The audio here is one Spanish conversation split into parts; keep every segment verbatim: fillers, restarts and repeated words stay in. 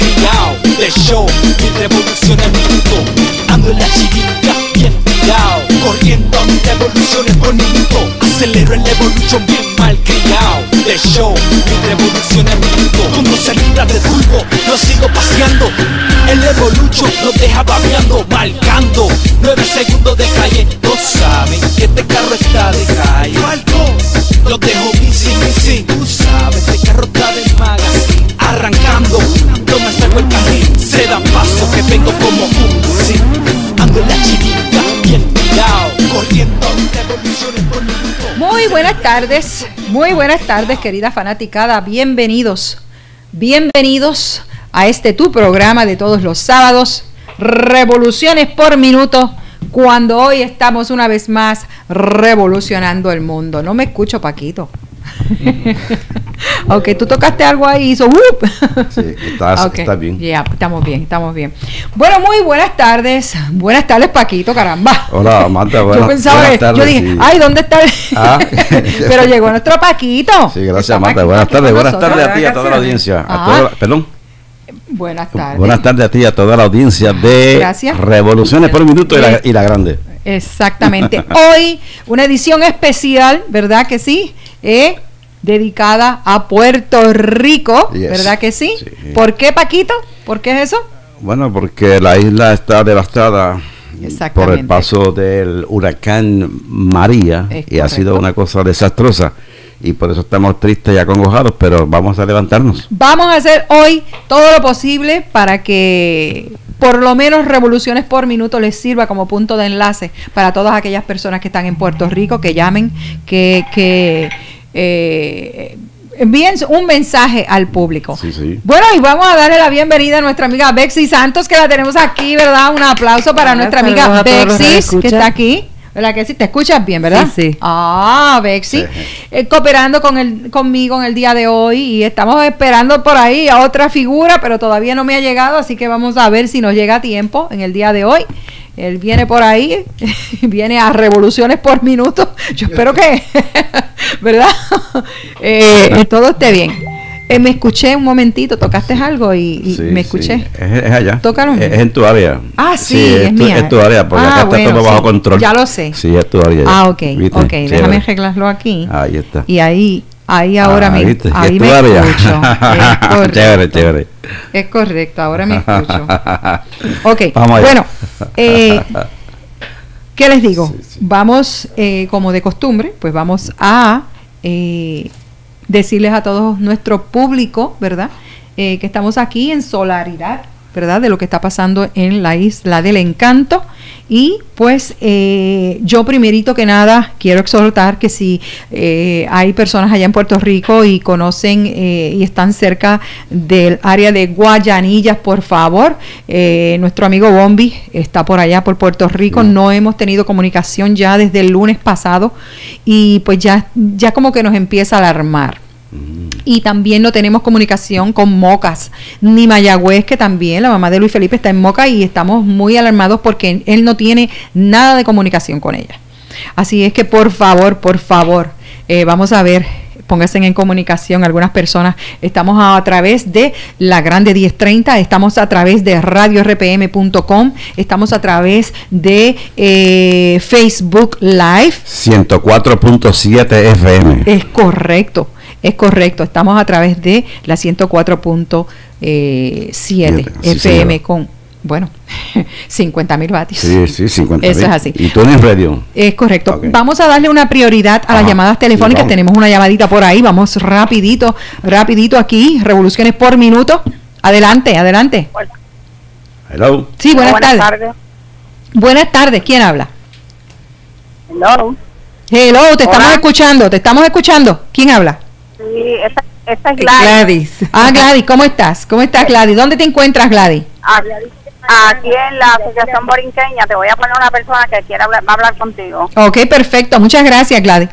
malcriado. De show, mi revolución en minuto. Ando en la chiringa, bien tirado. Corriendo a mis revoluciones por minuto. Acelero en la evolución, bien malcriado. De show, mi revolución en minuto. Como se libra de turbo, lo sigo paseando. El evolution nos deja babeando, marcando nueve segundos de calle. No saben que este carro está de calle. Los dejo missing, missing. Tú sabes, este carro está del magazine. Arrancando, no me salgo el carril. Se da paso que vengo como un sí. Ando en la chiringa, bien tirado. Corriendo revoluciones por minuto. Muy buenas tardes, muy buenas tardes, querida fanaticada. Bienvenidos, bienvenidos a este tu programa de todos los sábados, Revoluciones por Minuto, cuando hoy estamos una vez más revolucionando el mundo. No me escucho, Paquito. Ok, tú tocaste algo ahí, hizo ¡up! Sí, estás, okay. Está bien. Ya, yeah, estamos bien, estamos bien. Bueno, muy buenas tardes. Buenas tardes, Paquito, caramba. Hola, Marta, buenas, yo pensaba, buenas tardes. Yo dije, sí. ay, ¿dónde está? Ah. Pero llegó nuestro Paquito. Sí, gracias, Marta. Buenas tardes, buenas tardes a ti y a toda la audiencia. A toda la, perdón. Buenas tardes. Buenas tardes a ti y a toda la audiencia de Gracias. Revoluciones por Minuto y la, y la Grande. Exactamente. Hoy, una edición especial, ¿verdad que sí? Eh, dedicada a Puerto Rico, yes. ¿Verdad que sí? sí? ¿Por qué, Paquito? ¿Por qué es eso? Bueno, porque la isla está devastada por el paso del huracán María es y correcto. Ha sido una cosa desastrosa. Y por eso estamos tristes y acongojados, pero vamos a levantarnos. Vamos a hacer hoy todo lo posible para que por lo menos Revoluciones por Minuto les sirva como punto de enlace para todas aquellas personas que están en Puerto Rico, que llamen, que, que eh, envíen un mensaje al público. Sí, sí. Bueno, y vamos a darle la bienvenida a nuestra amiga Bexy Santos, que la tenemos aquí, ¿verdad? Un aplauso para Hola, nuestra amiga Bexy, que está aquí. ¿Verdad que sí? ¿Te escuchas bien, verdad? Sí, sí. Ah, Bexy, sí. eh, cooperando con el, conmigo en el día de hoy y estamos esperando por ahí a otra figura, pero todavía no me ha llegado, así que vamos a ver si nos llega a tiempo en el día de hoy. Él viene por ahí, viene a Revoluciones por Minuto. Yo espero que, ¿verdad? eh, todo esté bien. Eh, me escuché un momentito, tocaste algo y, y sí, me escuché. Sí. Es, es allá. Tócalo. Es, es en tu área. Ah, sí, sí es, es, tu, mía. es tu área, porque ah, acá bueno, está todo sí, bajo control. Ya lo sé. Sí, es tu área. Ah, ok, ¿viste? ok, Sí, déjame arreglarlo aquí. Ahí está. Y ahí, ahí ahora ah, me, ¿viste? ahí es me tu área. escucho. Es chévere, chévere. Es correcto, ahora me escucho. Ok, vamos allá. bueno, eh, ¿qué les digo? Sí, sí. Vamos, eh, como de costumbre, pues vamos a eh, decirles a todos nuestro público, ¿verdad? Eh, que estamos aquí en solidaridad, ¿verdad? De lo que está pasando en la Isla del Encanto. Y pues eh, yo primerito que nada quiero exhortar que si eh, hay personas allá en Puerto Rico y conocen eh, y están cerca del área de Guayanillas, por favor, eh, nuestro amigo Bombi está por allá por Puerto Rico, sí. No hemos tenido comunicación ya desde el lunes pasado y pues ya, ya como que nos empieza a alarmar. Y también no tenemos comunicación con Mocas ni Mayagüez, que también la mamá de Luis Felipe está en Moca y estamos muy alarmados porque él no tiene nada de comunicación con ella. Así es que por favor, por favor, eh, vamos a ver, pónganse en comunicación algunas personas. Estamos a, a través de La Grande diez treinta, estamos a través de radio r p m punto com, estamos a través de eh, Facebook Live ciento cuatro punto siete F M. Es correcto. Es correcto, estamos a través de la ciento cuatro punto siete F M sí, con, bueno, cincuenta mil vatios. Sí, sí, cincuenta mil. Eso es así. ¿Y tú en radio? Es correcto. Okay. Vamos a darle una prioridad a Ajá, las llamadas telefónicas. Sí, tenemos una llamadita por ahí. Vamos rapidito, rapidito aquí. Revoluciones por Minuto. Adelante, adelante. Hola. Hello. Sí, buenas, buenas tardes. tardes. Buenas tardes. ¿Quién habla? Hello. Hello, te Hola. estamos escuchando, te estamos escuchando. ¿Quién habla? Sí, esta, esta es Gladys. Gladys. Ah, Gladys, ¿cómo estás? ¿Cómo estás, Gladys? ¿Dónde te encuentras, Gladys? Aquí en la Asociación Borinqueña. Te voy a poner una persona que quiera hablar, va a hablar contigo. Ok, perfecto. Muchas gracias, Gladys.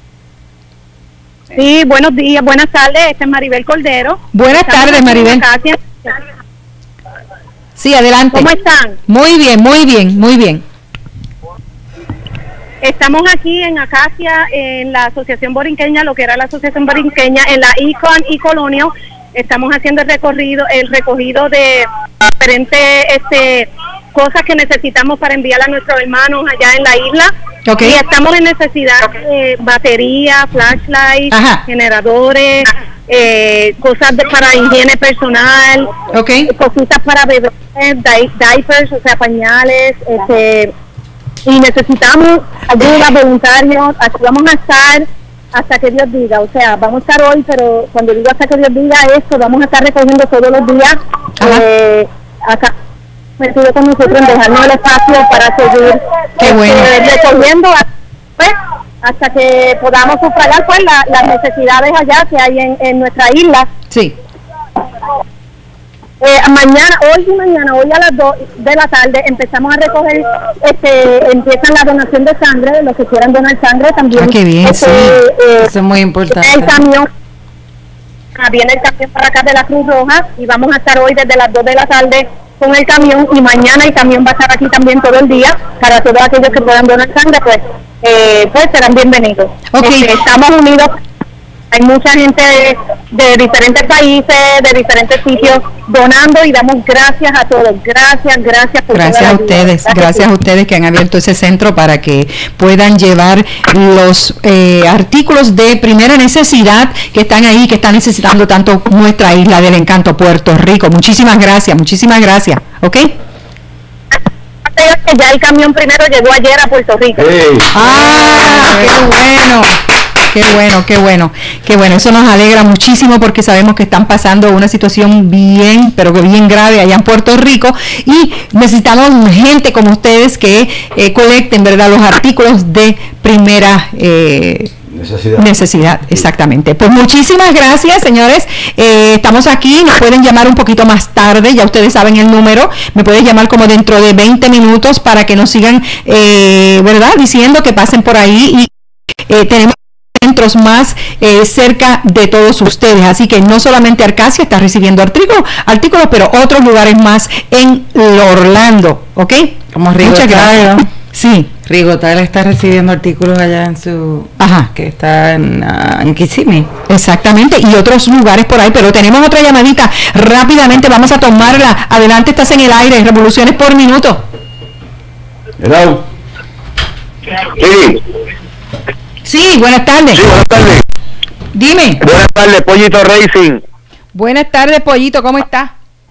Sí, buenos días, buenas tardes. Este es Maribel Cordero. Buenas Estamos tardes, Maribel. Sí, adelante. ¿Cómo están? Muy bien, muy bien, muy bien. Estamos aquí en Acacia, en la Asociación Borinqueña, lo que era la Asociación Borinqueña, en la Icon y Colonial, estamos haciendo el recorrido, el recogido de diferentes este, cosas que necesitamos para enviar a nuestros hermanos allá en la isla. Okay. Y estamos en necesidad de baterías, flashlights, Ajá. generadores, eh, cosas de, para higiene personal, okay. cositas para bebés, di diapers, o sea, pañales, este, y necesitamos ayuda, voluntarios. Aquí vamos a estar hasta que Dios diga, o sea, vamos a estar hoy, pero cuando digo hasta que Dios diga esto, vamos a estar recogiendo todos los días. Eh, acá metido con nosotros en dejarnos el espacio para seguir Qué bueno. eh, recogiendo pues, hasta que podamos sufragar pues la, las necesidades allá que hay en, en nuestra isla. Sí. Eh, mañana, hoy y mañana, hoy a las dos de la tarde empezamos a recoger, este, empiezan la donación de sangre, los que quieran donar sangre también. Ah, qué bien, este, sí. eh, Eso es muy importante. El camión, viene el camión para acá de la Cruz Roja y vamos a estar hoy desde las dos de la tarde con el camión y mañana el camión va a estar aquí también todo el día para todos aquellos que puedan donar sangre, pues, eh, pues serán bienvenidos. Okay. Este, estamos unidos. Hay mucha gente de, de diferentes países, de diferentes sitios donando y damos gracias a todos. Gracias, gracias por Gracias a ustedes, gracias, gracias a ustedes que han abierto ese centro para que puedan llevar los eh, artículos de primera necesidad que están ahí, que están necesitando tanto nuestra isla del encanto, Puerto Rico. Muchísimas gracias, muchísimas gracias. ¿Ok? Ya el camión primero llegó ayer a Puerto Rico. Hey. ¡Ah, qué bueno! Qué bueno, qué bueno, qué bueno. Eso nos alegra muchísimo porque sabemos que están pasando una situación bien, pero que bien grave allá en Puerto Rico y necesitamos gente como ustedes que eh, colecten, ¿verdad?, los artículos de primera eh, necesidad. Necesidad, exactamente. Pues muchísimas gracias, señores. Eh, estamos aquí, nos pueden llamar un poquito más tarde, ya ustedes saben el número. Me pueden llamar como dentro de veinte minutos para que nos sigan, eh, ¿verdad?, diciendo que pasen por ahí y eh, tenemos centros más eh, cerca de todos ustedes, así que no solamente Arcasia está recibiendo artículos, artículos, pero otros lugares más en Orlando, ¿ok? Como Muchas gracias. Sí. Rigotal está recibiendo artículos allá en su... Ajá. Que está en, uh, en Kissimmee. Exactamente, y otros lugares por ahí, pero tenemos otra llamadita, rápidamente vamos a tomarla. Adelante, estás en el aire, revoluciones por minuto. Hello. Sí. Sí, buenas tardes. Sí, buenas tardes. Dime. Buenas tardes, Pollito Racing. Buenas tardes, Pollito, ¿cómo estás?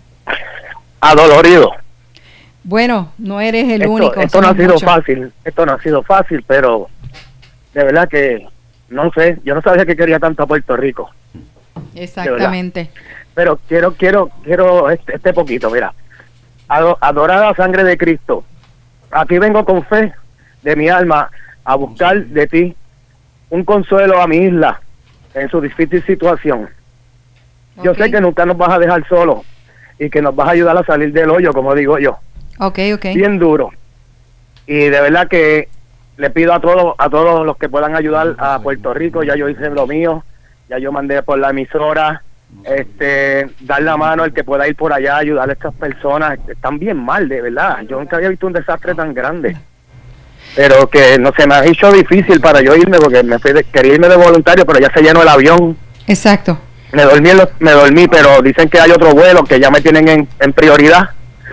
Adolorido. Bueno, no eres el esto, único. Esto no ha sido muchos. fácil, esto no ha sido fácil, pero de verdad que, no sé, yo no sabía que quería tanto a Puerto Rico. Exactamente. Pero quiero, quiero, quiero este, este poquito, mira. Adorada sangre de Cristo, aquí vengo con fe de mi alma a buscar de ti un consuelo a mi isla en su difícil situación. Okay. Yo sé que nunca nos vas a dejar solos y que nos vas a ayudar a salir del hoyo, como digo yo. Okay, okay. Bien duro. Y de verdad que le pido a todos a todos los que puedan ayudar a Puerto Rico, ya yo hice lo mío, ya yo mandé por la emisora, este, dar la mano al que pueda ir por allá, ayudar a estas personas, están bien mal, de verdad. Yo nunca había visto un desastre tan grande. Pero que no se me ha hecho difícil para yo irme porque me fui de, quería irme de voluntario, pero ya se llenó el avión. Exacto. Me dormí, me dormí, pero dicen que hay otro vuelo que ya me tienen en, en prioridad.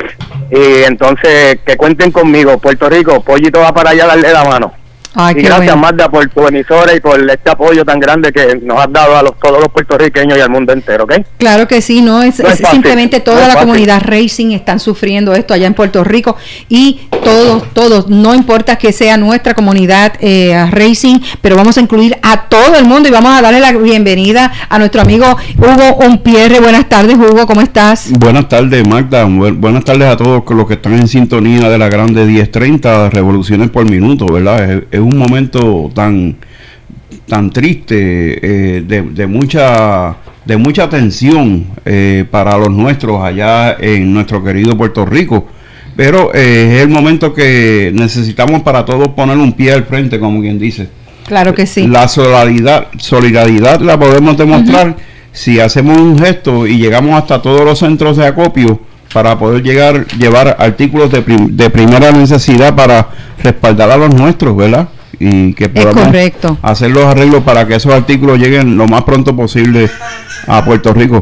Y entonces que cuenten conmigo, Puerto Rico, Pollito va para allá a darle la mano. Ay, y gracias, bueno. Magda, por tu emisora y por este apoyo tan grande que nos has dado a los, todos los puertorriqueños y al mundo entero, ¿ok? Claro que sí, no es, no es, es simplemente toda no es la fácil. Comunidad Racing están sufriendo esto allá en Puerto Rico y todos, todos, no importa que sea nuestra comunidad eh, Racing, pero vamos a incluir a todo el mundo y vamos a darle la bienvenida a nuestro amigo Hugo Umpierre. Buenas tardes, Hugo, ¿cómo estás? Buenas tardes, Magda. Bu buenas tardes a todos los que están en sintonía de la grande diez treinta revoluciones por minuto, ¿verdad? Es, es un momento tan tan triste, eh, de, de mucha de mucha tensión eh, para los nuestros allá en nuestro querido Puerto Rico, pero eh, es el momento que necesitamos para todos poner un pie al frente, como quien dice. Claro que sí. La solidaridad, solidaridad la podemos demostrar uh-huh. si hacemos un gesto y llegamos hasta todos los centros de acopio para poder llegar llevar artículos de, prim de primera necesidad para respaldar a los nuestros, ¿verdad? Y que podamos hacer los arreglos para que esos artículos lleguen lo más pronto posible a Puerto Rico.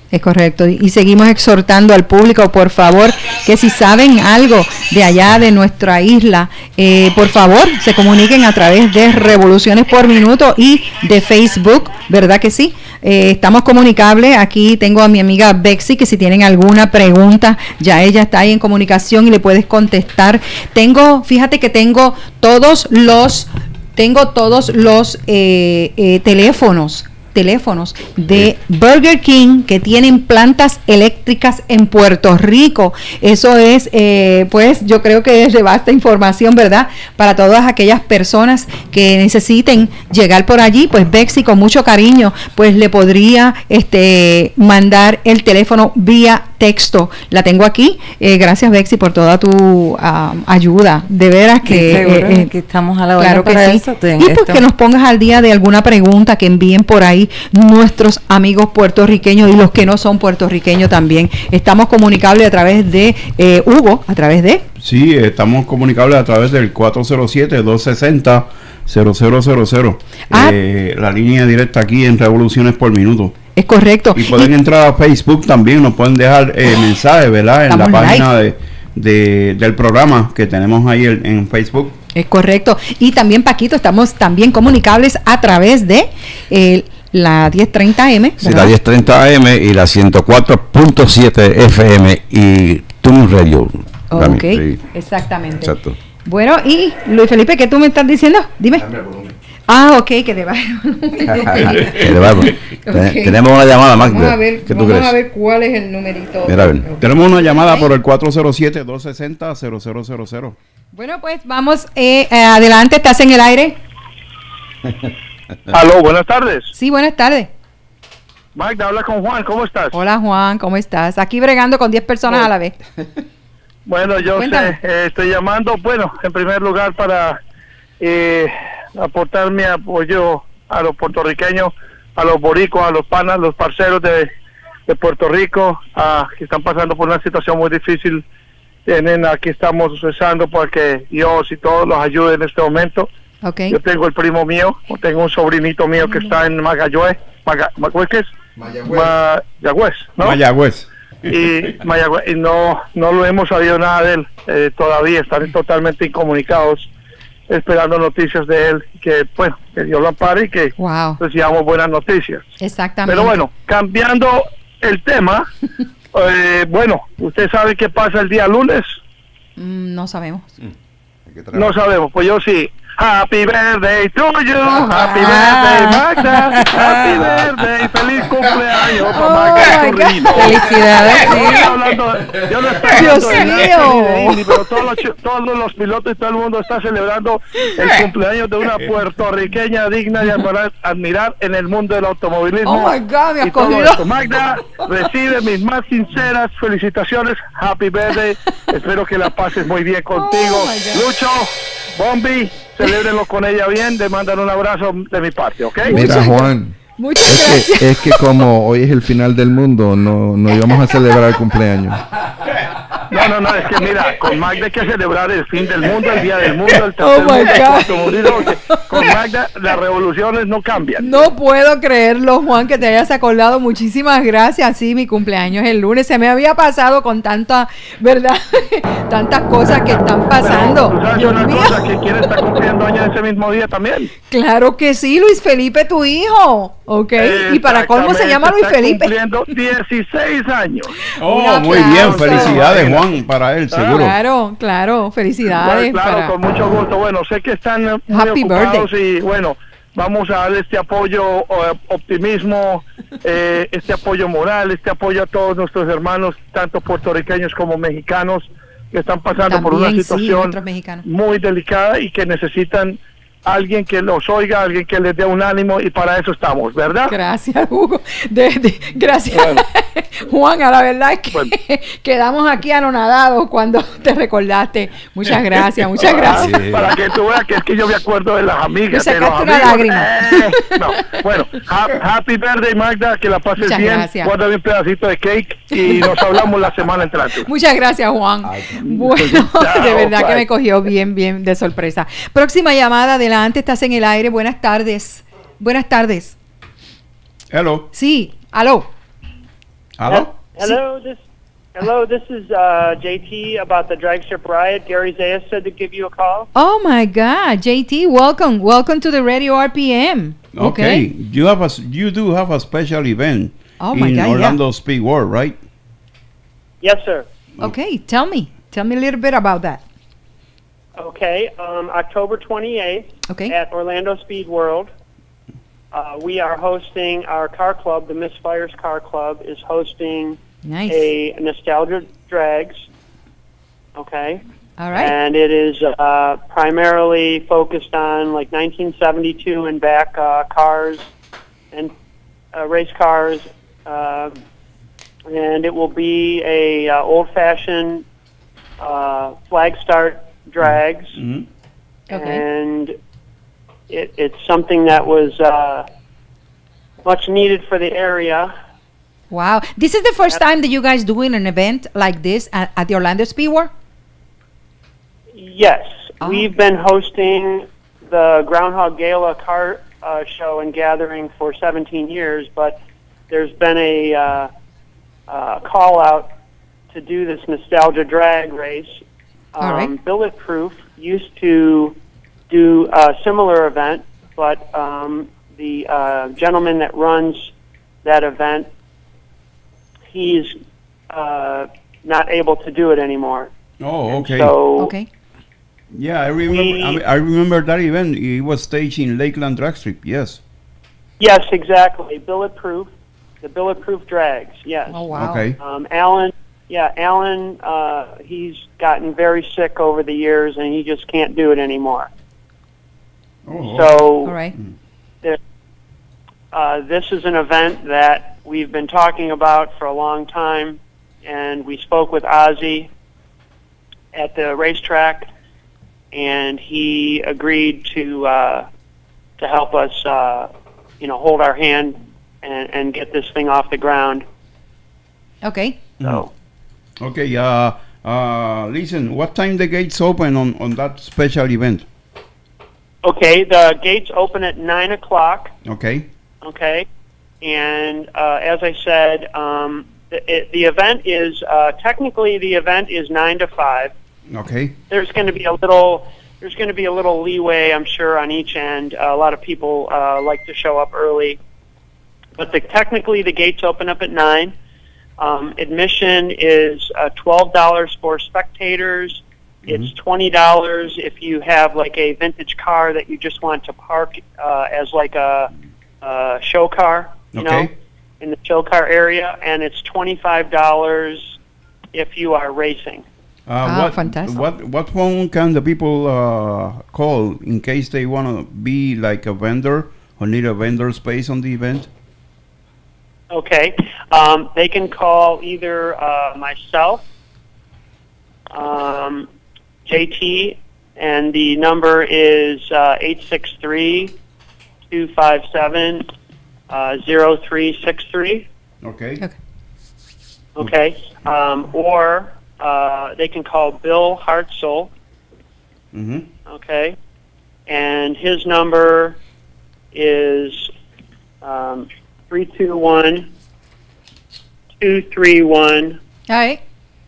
Es correcto. Y seguimos exhortando al público, por favor, que si saben algo de allá de nuestra isla, eh, por favor, se comuniquen a través de Revoluciones por Minuto y de Facebook, ¿verdad que sí? Eh, estamos comunicables. Aquí tengo a mi amiga Bexy, que si tienen alguna pregunta, ya ella está ahí en comunicación y le puedes contestar. Tengo, fíjate que tengo todos los, tengo todos los eh, eh, teléfonos teléfonos de Burger King que tienen plantas eléctricas en Puerto Rico. Eso es, eh, pues, yo creo que es de vasta información, ¿verdad? Para todas aquellas personas que necesiten llegar por allí, pues Bexy con mucho cariño, pues le podría este mandar el teléfono vía texto. La tengo aquí. Eh, gracias, Bexy, por toda tu uh, ayuda. De veras que, sí, seguro, eh, que estamos a la hora claro para que sí. eso. Y pues que nos pongas al día de alguna pregunta que envíen por ahí nuestros amigos puertorriqueños y los que no son puertorriqueños también. Estamos comunicables a través de eh, Hugo, a través de... Sí, estamos comunicables a través del cuatro cero siete, dos seis cero, cero cero cero cero. Ah. Eh, la línea directa aquí en Revoluciones por Minuto. Es correcto. Y pueden y, entrar a Facebook también, nos pueden dejar eh, mensajes, ¿verdad? En la página de, de, del programa que tenemos ahí en, en Facebook. Es correcto. Y también, Paquito, estamos también comunicables a través de... Eh, la diez treinta eme, sí, la diez treinta A M y la ciento cuatro punto siete F M y Tune Radio. Ok, sí. Exactamente. Exacto. Bueno, y Luis Felipe, ¿qué tú me estás diciendo? Dime. Ah, ok, que te va. Okay. Tenemos una llamada, Magda. Vamos a ver, ¿Qué vamos tú crees? a ver cuál es el numerito. Mira, a ver. Okay. Tenemos una llamada okay. por el cuatro cero siete, dos seis cero, cero cero cero cero. Bueno, pues vamos eh, eh, adelante, ¿estás en el aire? Aló, buenas tardes. Sí, buenas tardes. Magda, habla con Juan, ¿cómo estás? Hola, Juan, ¿cómo estás? Aquí bregando con diez personas bueno, a la vez. Bueno, yo sé, eh, estoy llamando, bueno, en primer lugar para eh, aportar mi apoyo a los puertorriqueños, a los boricuas, a los panas, los parceros de, de Puerto Rico, a, que están pasando por una situación muy difícil. Tienen, aquí estamos rezando para que Dios y todos los ayuden en este momento. Okay. Yo tengo el primo mío, tengo un sobrinito mío que está en Mayagüez, Maga, ¿qué es? Mayagüez. Mayagüez, ¿no? Mayagüez. Y Mayagüez, y no, no lo hemos sabido nada de él eh, todavía, están totalmente incomunicados, esperando noticias de él, que bueno, que Dios lo ampare y que wow. recibamos buenas noticias. Exactamente. Pero bueno, cambiando el tema, eh, bueno, ¿usted sabe qué pasa el día lunes? Mm, no sabemos. No sabemos, pues yo sí. Happy birthday to you, happy birthday Magda, happy birthday, feliz cumpleaños para Magda Corrino. Felicidades. Yo no estoy Dios mío, pero todos los, todos los pilotos y todo el mundo está celebrando el cumpleaños de una puertorriqueña digna de admirar, admirar en el mundo del automovilismo. Oh my God, me y todo esto. Magda, recibe mis más sinceras felicitaciones, happy birthday, espero que la pases muy bien contigo. Oh Lucho, Bombi, celébrenlo con ella bien, le mandan un abrazo de mi parte, ¿ok? Mira, Juan, muchas es gracias. Que, es que como hoy es el final del mundo, no, no íbamos a celebrar el cumpleaños. No, no, no, es que mira, con Magda hay que celebrar el fin del mundo, el día del mundo, el tercer oh mundo, el cuarto mundo. Con Magda las revoluciones no cambian. No puedo creerlo, Juan, que te hayas acordado. Muchísimas gracias. Sí, mi cumpleaños es el lunes. Se me había pasado con tanta, ¿verdad? Tantas cosas que están pasando. Pero, ¿tú sabes Dios una mío? cosa? Que quién está cumpliendo años ese mismo día también. Claro que sí, Luis Felipe, tu hijo. Ok. Y para colmo se llama Luis está Felipe. Cumpliendo dieciséis años. Oh, muy bien. Felicidades, Juan, para él, seguro. Claro, claro. Felicidades. Claro, para... con mucho gusto. Bueno, sé que están muy Happy ocupados birthday. Y bueno, vamos a darle este apoyo, uh, optimismo, eh, este apoyo moral, este apoyo a todos nuestros hermanos, tanto puertorriqueños como mexicanos, que están pasando También, por una situación sí, muy delicada y que necesitan alguien que los oiga, alguien que les dé un ánimo, y para eso estamos, ¿verdad? Gracias, Hugo. De, de, gracias, bueno. Juan. A la verdad es que bueno. quedamos aquí anonadados cuando te recordaste. Muchas gracias, muchas gracias. Sí. Para que tú veas que es que yo me acuerdo de las amigas. Me de los sacaste amigos. Una lágrima. Eh, no. Bueno, ha, happy birthday, Magda, que la pases muchas bien. Gracias. Guárdame un pedacito de cake y nos hablamos la semana entrante. Muchas gracias, Juan. Ay, bueno, chao, de verdad bye. Que me cogió bien, bien de sorpresa. Próxima llamada, adelante, estás en el aire. Buenas tardes. Buenas tardes. Hello. Sí, aló. Hello? Hello, this hello, this is uh, J T about the Drag Strip Riot. Gary Zayas said to give you a call. Oh my God, J T, welcome, welcome to the Radio R P M. Okay, okay. you have a you do have a special event oh my in God, Orlando yeah. Speed World, right? Yes, sir. Okay, tell me, tell me a little bit about that. Okay, um, October twenty-eighth okay. at Orlando Speed World. Uh, we are hosting our car club. The Misfires Car Club is hosting nice. a Nostalgia Drags. Okay. All right. And it is uh, primarily focused on like nineteen seventy-two and back uh, cars and uh, race cars, uh, and it will be a uh, old-fashioned uh, flag start drags, mm-hmm. okay. and it, it's something that was uh, much needed for the area. Wow. This is the first time that you guys doing an event like this at, at the Orlando Speedway? Yes. Oh. We've been hosting the Groundhog Gala car uh, show and gathering for seventeen years, but there's been a uh, uh, call out to do this nostalgia drag race. Um, All right. Bulletproof used to do a similar event, but um, the uh, gentleman that runs that event, he's uh, not able to do it anymore. Oh, okay. So okay. Yeah, I remember. we, I, mean, I remember that event. It was staged in Lakeland Drag Strip. Yes. Yes, exactly. Bulletproof, the Bulletproof drags. Yes. Oh wow. Okay. Um, Alan. Yeah, Alan. Uh, he's gotten very sick over the years, and he just can't do it anymore. Oh. So. All right. There, uh, this is an event that we've been talking about for a long time, and we spoke with Ozzy at the racetrack, and he agreed to uh, to help us, uh, you know, hold our hand and, and get this thing off the ground. Okay. So. Okay. Uh, uh, listen. What time the gates open on on that special event? Okay. The gates open at nine o'clock. Okay. Okay. And uh, as I said, um, the, it, the event is uh, technically the event is nine to five. Okay. There's going to be a little. There's going to be a little leeway, I'm sure, on each end. Uh, a lot of people uh, like to show up early, but the, technically the gates open up at nine. Um, admission is uh, twelve dollars for spectators. Mm-hmm. It's twenty dollars if you have like a vintage car that you just want to park uh, as like a, a show car, you okay. know, in the show car area, and it's twenty-five dollars if you are racing. Uh, ah, what, fantastic. What what phone can the people uh, call in case they want to be like a vendor or need a vendor space on the event? Okay, um, they can call either uh, myself, um, J T, and the number is uh, eight six three, two five seven, zero three six three. Okay. Okay. Okay, um, or uh, they can call Bill Hartzell. Mm-hmm. Okay, and his number is um, three two one, two three one, All right.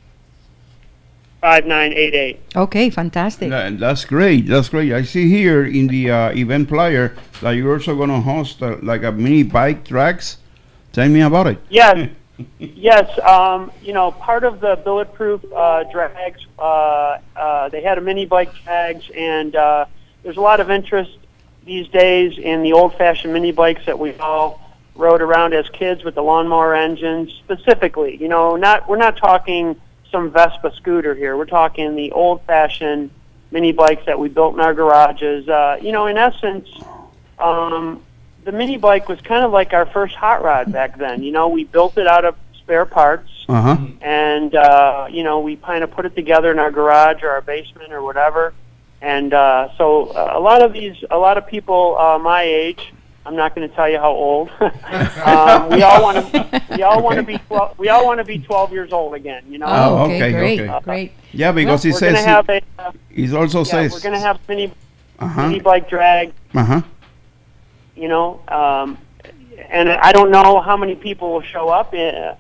five nine eight eight. Okay, fantastic. That, that's great. That's great. I see here in the uh, event flyer that you're also going to host uh, like a mini bike tracks. Tell me about it. Yes. Yes, um, you know, part of the Bulletproof uh, drags, uh, uh, they had a mini bike drags, and uh, there's a lot of interest these days in the old-fashioned mini bikes that we all rode around as kids with the lawnmower engines. Specifically, you know, not we're not talking some Vespa scooter here. We're talking the old-fashioned mini bikes that we built in our garages. Uh, you know, in essence, um, the mini bike was kind of like our first hot rod back then. You know, we built it out of spare parts, uh-huh. and uh, you know, we kind of put it together in our garage or our basement or whatever. And uh, so, uh, a lot of these, a lot of people uh, my age, I'm not going to tell you how old. um, we all want to, we all want to be, twelve, we all want to be twelve years old again. You know. Oh, okay, okay great, okay. great. Yeah, because well, he says have a, uh, he also yeah, says we're going to have mini, uh-huh. mini bike drag. Uh huh. You know, um, and I don't know how many people will show up. Uh,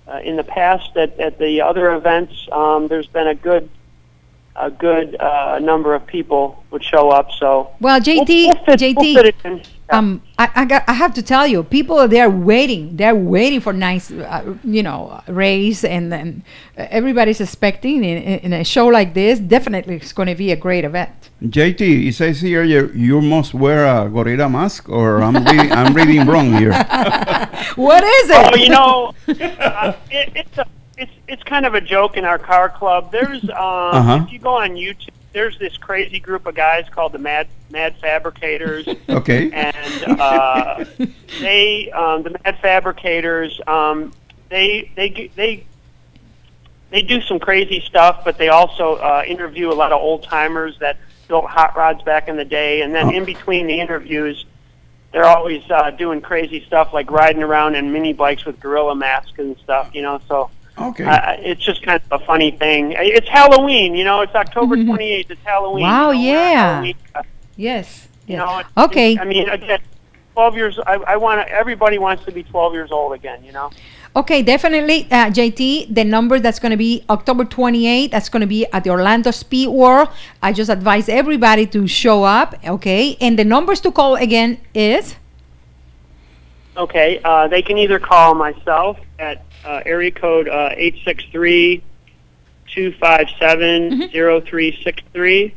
uh, in the past at, at the other events, um, there's been a good a good uh, number of people would show up. So well, J T, we'll, we'll fit, J T, we'll fit it in. Yeah. um, I I, got, I have to tell you, people are there waiting. They're waiting for nice, uh, you know, race, and then everybody's expecting in, in a show like this. Definitely, it's going to be a great event. J T, it says here you, you must wear a gorilla mask, or I'm reading, I'm reading wrong here. What is it? Oh, you know, uh, it, it's a it's it's kind of a joke in our car club. There's um, uh-huh. if you go on YouTube, there's this crazy group of guys called the Mad Mad Fabricators. Okay. And uh, they um, the Mad Fabricators um, they they they they do some crazy stuff, but they also uh, interview a lot of old timers that built hot rods back in the day, and then oh. in between the interviews, they're always uh, doing crazy stuff like riding around in mini bikes with gorilla masks and stuff, you know. So okay, uh, it's just kind of a funny thing. It's Halloween, you know. It's October twenty-eighth. It's Halloween. Wow, you know, yeah. Halloween. Yes. You yes. know. It, okay. It, I mean, again, twelve years. I, I want to. Everybody wants to be twelve years old again, you know. Okay, definitely, uh, J T, the number that's going to be October twenty-eighth, that's going to be at the Orlando Speed World. I just advise everybody to show up, okay? And the numbers to call again is? Okay, uh, they can either call myself at uh, area code uh, eight six three, two five seven, zero three six three,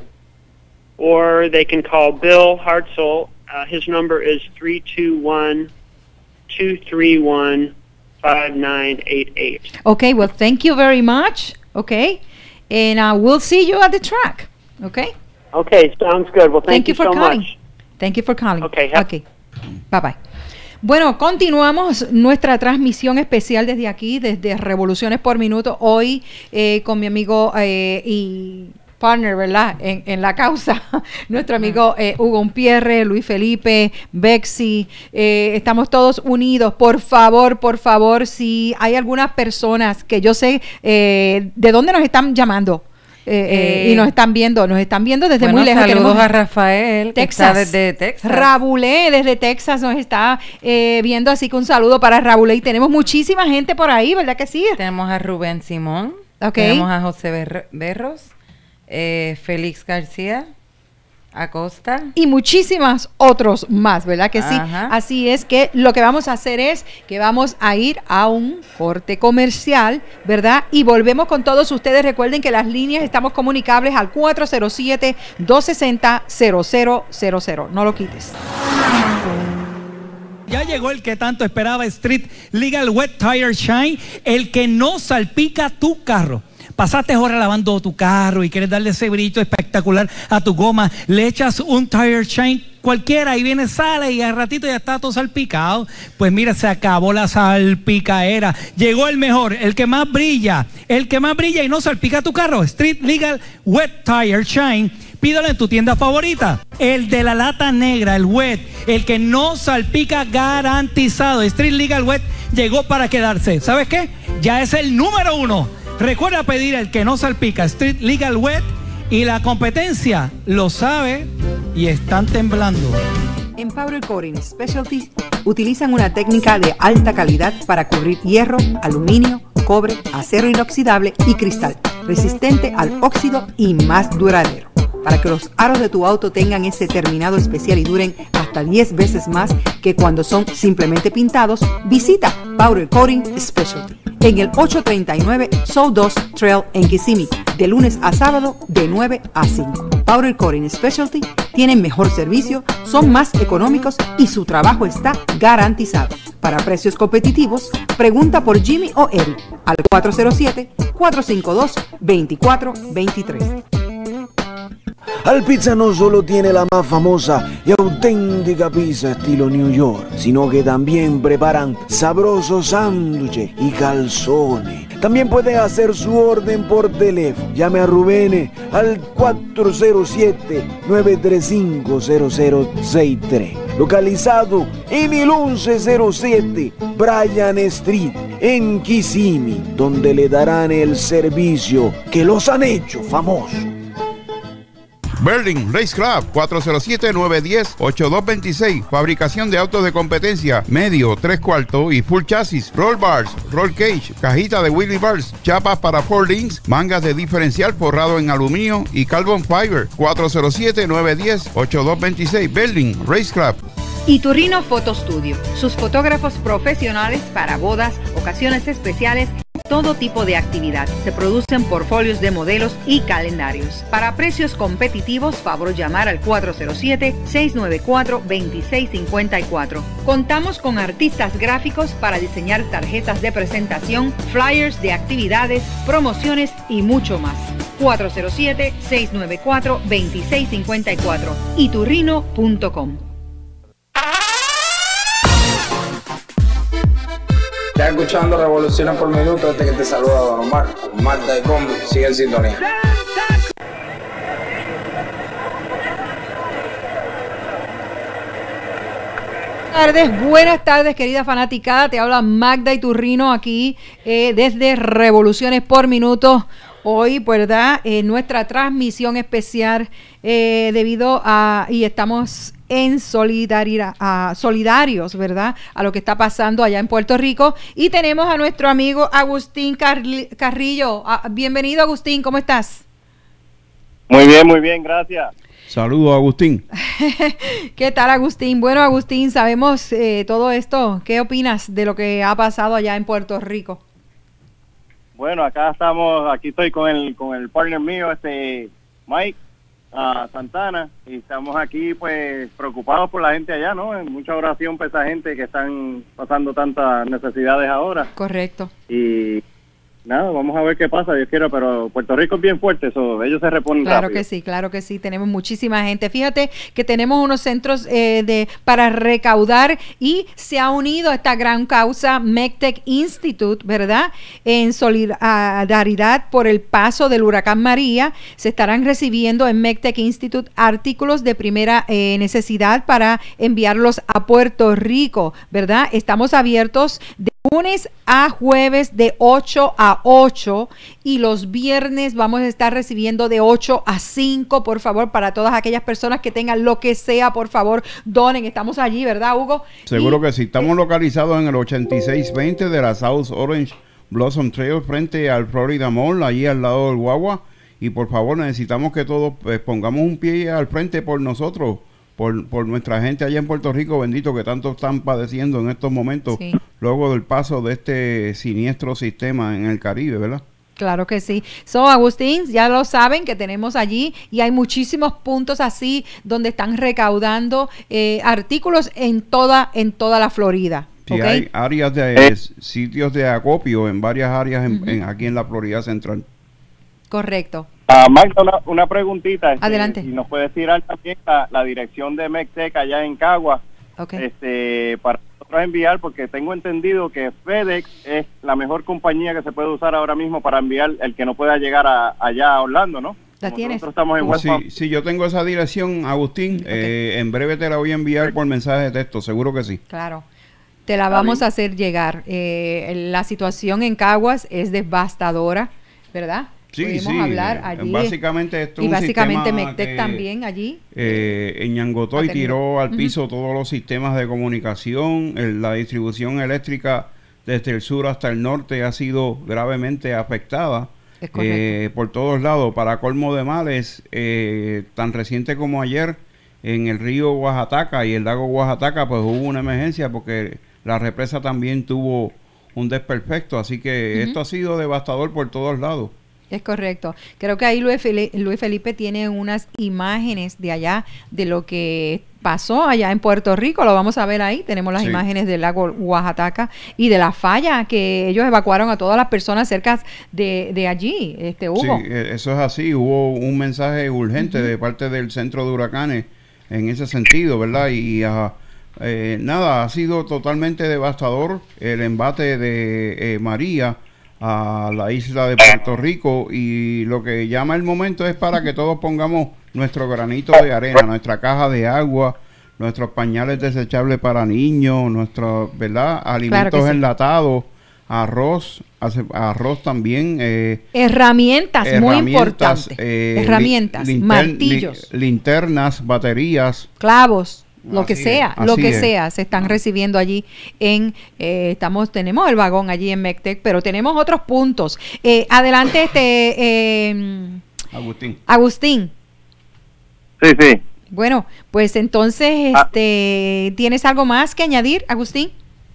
or they can call Bill Hartzell. Uh, his number is three two one, two three one, five nine eight eight. Okay, well, thank you very much. Okay, and uh, we'll see you at the track. Okay. Okay, sounds good. Well, thank, thank you, you for so calling. much. Thank you for calling. Okay. Okay. Bye bye. Bueno, continuamos nuestra transmisión especial desde aquí, desde Revoluciones por Minuto, hoy eh, con mi amigo eh, y partner, ¿verdad? En, en la causa, nuestro amigo eh, Hugo Umpierre, Luis Felipe, Bexy, eh, estamos todos unidos. Por favor, por favor, si hay algunas personas que yo sé eh, de dónde nos están llamando. Eh, eh, y nos están viendo, nos están viendo desde bueno, muy lejos. Saludos Tenemos a Rafael, Texas, que está desde Texas. Rabulé desde Texas nos está eh, viendo, así que un saludo para Rabulé. Y tenemos muchísima gente por ahí, ¿verdad que sí? Tenemos a Rubén Simón, okay. Tenemos a José Ber Berros, eh, Félix García Acosta y muchísimos otros más, ¿verdad que sí? Ajá. Así es que lo que vamos a hacer es que vamos a ir a un corte comercial, ¿verdad? Y volvemos con todos ustedes. Recuerden que las líneas estamos comunicables al cuatro cero siete, dos seis cero, cero cero cero cero. No lo quites. Ya llegó el que tanto esperaba, Street Legal Wet Tire Shine, el que no salpica tu carro. Pasaste horas lavando tu carro y quieres darle ese brillo espectacular a tu goma, le echas un Tire Shine cualquiera y viene, sale y al ratito ya está todo salpicado. Pues mira, se acabó la salpicaera. Llegó el mejor, el que más brilla, el que más brilla y no salpica tu carro. Street Legal Wet Tire Shine. Pídalo en tu tienda favorita. El de la lata negra, el wet, el que no salpica, garantizado. Street Legal Wet llegó para quedarse. ¿Sabes qué? Ya es el número uno. Recuerda pedir el que no salpica, Street Legal Wet, y la competencia lo sabe y están temblando. En Powder Coating Specialty utilizan una técnica de alta calidad para cubrir hierro, aluminio, cobre, acero inoxidable y cristal, resistente al óxido y más duradero. Para que los aros de tu auto tengan ese terminado especial y duren hasta diez veces más que cuando son simplemente pintados, visita Powder Coating Specialty en el ochocientos treinta y nueve Sawdust Trail en Kissimmee, de lunes a sábado de nueve a cinco. Powder Coating Specialty tienen mejor servicio, son más económicos y su trabajo está garantizado. Para precios competitivos, pregunta por Jimmy o Eric al cuatro cero siete, cuatro cinco dos, dos cuatro dos tres. Al Pizza no solo tiene la más famosa y auténtica pizza estilo New York, sino que también preparan sabrosos sándwiches y calzones. También puede hacer su orden por teléfono. Llame a Rubén al cuatro cero siete, nueve tres cinco, cero cero seis tres. Localizado en el once cero siete Bryan Street en Kissimmee, donde le darán el servicio que los han hecho famosos. Berlin Race Club, cuatro cero siete, nueve uno cero, ocho dos dos seis. Fabricación de autos de competencia, medio, tres cuartos y full chasis, roll bars, roll cage, cajita de wheelie bars, chapas para four links, mangas de diferencial forrado en aluminio y carbon fiber. Cuatro cero siete, nueve uno cero, ocho dos dos seis. Berlin Race Club. Iturrino Photo Studio, sus fotógrafos profesionales para bodas, ocasiones especiales, todo tipo de actividad. Se producen portfolios de modelos y calendarios. Para precios competitivos, favor llamar al cuatro cero siete, seis nueve cuatro, dos seis cinco cuatro. Contamos con artistas gráficos para diseñar tarjetas de presentación, flyers de actividades, promociones y mucho más. cuatro cero siete, seis nueve cuatro, dos seis cinco cuatro. iturrino punto com. Estás escuchando Revoluciones por Minuto, este que te saluda Don Omar, Marta y Combi, sigue en sintonía. Buenas tardes, buenas tardes querida fanaticada, te habla Magda Iturrino aquí eh, desde Revoluciones por Minuto. Hoy, ¿verdad? Eh, nuestra transmisión especial eh, debido a, y estamos en solidaridad, a, solidarios, ¿verdad? A lo que está pasando allá en Puerto Rico. Y tenemos a nuestro amigo Agustín Carli, Carrillo. Ah, bienvenido, Agustín, ¿cómo estás? Muy bien, muy bien, gracias. Saludos, Agustín. ¿Qué tal, Agustín? Bueno, Agustín, sabemos eh, todo esto. ¿Qué opinas de lo que ha pasado allá en Puerto Rico? Bueno, acá estamos, aquí estoy con el con el partner mío, este Mike uh, Santana, y estamos aquí pues preocupados por la gente allá, ¿no? En mucha oración por esa gente que están pasando tantas necesidades ahora. Correcto. Y nada, vamos a ver qué pasa, Dios quiera, pero Puerto Rico es bien fuerte, eso, ellos se reponen Claro rápido. que sí, claro que sí, tenemos muchísima gente. Fíjate que tenemos unos centros eh, de para recaudar y se ha unido a esta gran causa MECTEC Institute, ¿verdad? En solidaridad por el paso del huracán María, se estarán recibiendo en MECTEC Institute artículos de primera eh, necesidad para enviarlos a Puerto Rico, ¿verdad? Estamos abiertos de lunes a jueves de ocho a ocho y los viernes vamos a estar recibiendo de ocho a cinco, por favor, para todas aquellas personas que tengan lo que sea, por favor, donen. Estamos allí, ¿verdad, Hugo? Seguro y, que sí. Estamos eh, localizados en el ochenta y seis veinte de la South Orange Blossom Trail frente al Florida Mall, allí al lado del Guagua. Y por favor, necesitamos que todos pues, pongamos un pie al frente por nosotros. Por, por nuestra gente allá en Puerto Rico, bendito, que tanto están padeciendo en estos momentos, sí, luego del paso de este siniestro sistema en el Caribe, ¿verdad? Claro que sí. So, Agustín, ya lo saben que tenemos allí y hay muchísimos puntos así donde están recaudando eh, artículos en toda en toda la Florida. Sí, ¿okay? Hay áreas de eh. sitios de acopio en varias áreas en, uh-huh. en, aquí en la Florida Central. Correcto. Uh, Magda, una, una preguntita. Este, Adelante. Si nos puedes tirar también la, la dirección de MECTEC allá en Cagua, okay. este, para nosotros enviar, porque tengo entendido que FedEx es la mejor compañía que se puede usar ahora mismo para enviar el que no pueda llegar a, allá a Orlando, ¿no? ¿La tienes? Nosotros estamos en West Palm. Sí, sí, yo tengo esa dirección, Agustín. Okay. Eh, en breve te la voy a enviar por mensaje de texto, seguro que sí. Claro. Te la vamos a hacer llegar. Eh, la situación en Caguas es devastadora, ¿verdad? Sí, Pudimos sí, hablar allí. Básicamente esto y un básicamente sistema MECTEC que, también allí. Eh, en Ñangotoy tiró al piso uh-huh. todos los sistemas de comunicación, el, la distribución eléctrica desde el sur hasta el norte ha sido gravemente afectada eh, por todos lados. Para colmo de males, eh, tan reciente como ayer, en el río Oaxaca y el lago Oaxaca, pues hubo una emergencia porque la represa también tuvo un desperfecto, así que uh-huh. esto ha sido devastador por todos lados. Es correcto. Creo que ahí Luis Felipe, Luis Felipe tiene unas imágenes de allá, de lo que pasó allá en Puerto Rico. Lo vamos a ver ahí. Tenemos las sí. imágenes del lago Oaxaca y de la falla que ellos evacuaron a todas las personas cerca de, de allí, este Hugo. Sí, eso es así. Hubo un mensaje urgente uh-huh. de parte del Centro de Huracanes en ese sentido, ¿verdad? Y uh, eh, nada, ha sido totalmente devastador el embate de eh, María a la isla de Puerto Rico, y lo que llama el momento es para que todos pongamos nuestro granito de arena, nuestra caja de agua, nuestros pañales desechables para niños, nuestros, ¿verdad?, alimentos claro enlatados, arroz, hace, arroz también. Eh, herramientas, herramientas, muy importante. Eh, herramientas, li, linter, martillos. Li, linternas, baterías. Clavos. Lo que sea, es, lo que es. sea, se están recibiendo allí en, eh, estamos, tenemos el vagón allí en MECTEC, pero tenemos otros puntos. Eh, adelante, este, eh, Agustín. Agustín. Sí, sí. Bueno, pues entonces, este, ¿tienes algo más que añadir, Agustín?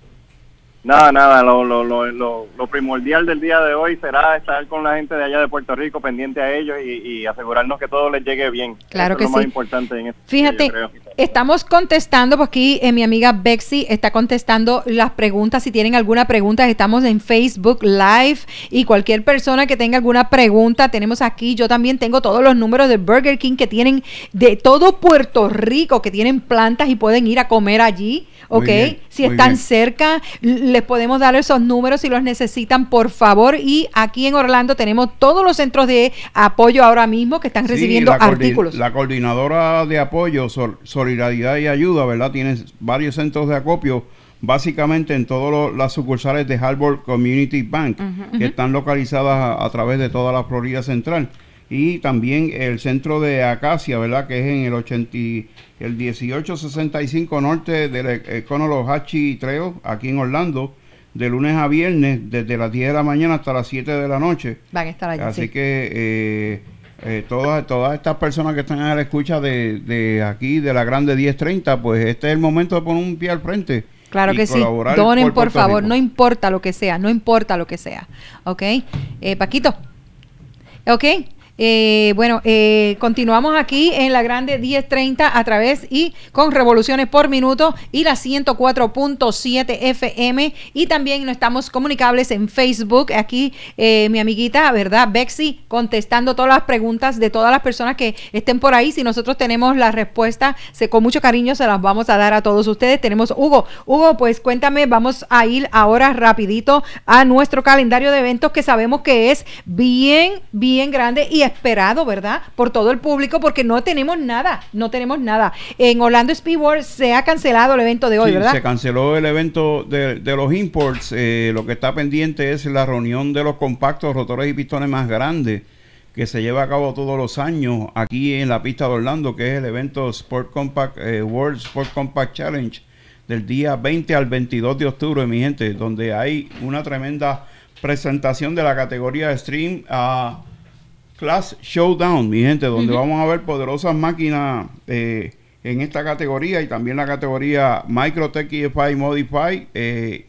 Nada, nada, lo, lo, lo, lo, lo primordial del día de hoy será estar con la gente de allá de Puerto Rico, pendiente a ellos y, y asegurarnos que todo les llegue bien. Claro Eso que es lo sí. más importante en este Fíjate, día, estamos contestando, porque aquí eh, mi amiga Bexy está contestando las preguntas. Si tienen alguna pregunta, estamos en Facebook Live y cualquier persona que tenga alguna pregunta, tenemos aquí, yo también tengo todos los números de Burger King que tienen de todo Puerto Rico, que tienen plantas y pueden ir a comer allí, ¿ok? Bien, si están bien. cerca, les podemos dar esos números si los necesitan, por favor. Y aquí en Orlando tenemos todos los centros de apoyo ahora mismo que están sí, recibiendo la artículos. La coordinadora de apoyo, Sol, Solidaridad y Ayuda, ¿verdad? Tiene varios centros de acopio, básicamente en todas las sucursales de Harbor Community Bank, uh-huh, que uh-huh. están localizadas a, a través de toda la Florida Central. Y también el centro de Acacia, ¿verdad? Que es en el ochenta, el dieciocho sesenta y cinco norte del Conolohachi Trail, aquí en Orlando, de lunes a viernes, desde las diez de la mañana hasta las siete de la noche. Van a estar allí. Así sí. que eh, eh, todas, todas estas personas que están a la escucha de, de aquí, de la Grande diez treinta, pues este es el momento de poner un pie al frente. Claro que sí. Donen, por, por favor, Rico. No importa lo que sea, no importa lo que sea. ¿Ok? Eh, Paquito. ¿Ok? Eh, bueno, eh, continuamos aquí en la Grande diez treinta a través y con Revoluciones por Minuto y la ciento cuatro punto siete F M, y también nos estamos comunicables en Facebook. Aquí eh, mi amiguita, ¿verdad? Bexy, contestando todas las preguntas de todas las personas que estén por ahí. Si nosotros tenemos la respuesta, se, con mucho cariño se las vamos a dar a todos ustedes. Tenemos Hugo. Hugo, pues cuéntame, vamos a ir ahora rapidito a nuestro calendario de eventos, que sabemos que es bien, bien grande y esperado, ¿verdad? Por todo el público, porque no tenemos nada, no tenemos nada. En Orlando Speedway se ha cancelado el evento de hoy, sí, ¿verdad? Se canceló el evento de, de los imports. Eh, lo que está pendiente es la reunión de los compactos, rotores y pistones más grandes, que se lleva a cabo todos los años aquí en la pista de Orlando, que es el evento Sport Compact, eh, World Sport Compact Challenge, del día veinte al veintidós de octubre, mi gente, donde hay una tremenda presentación de la categoría Stream a uh, Class Showdown, mi gente, donde uh-huh. vamos a ver poderosas máquinas eh, en esta categoría, y también la categoría Microtech E F I Modify, eh,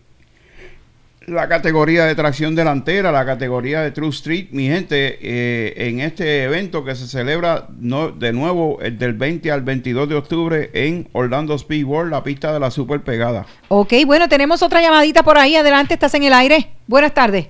la categoría de tracción delantera, la categoría de True Street, mi gente, eh, en este evento que se celebra no, de nuevo el del veinte al veintidós de octubre en Orlando Speed World, la pista de la super pegada. Ok, bueno, tenemos otra llamadita por ahí, adelante, estás en el aire. Buenas tardes.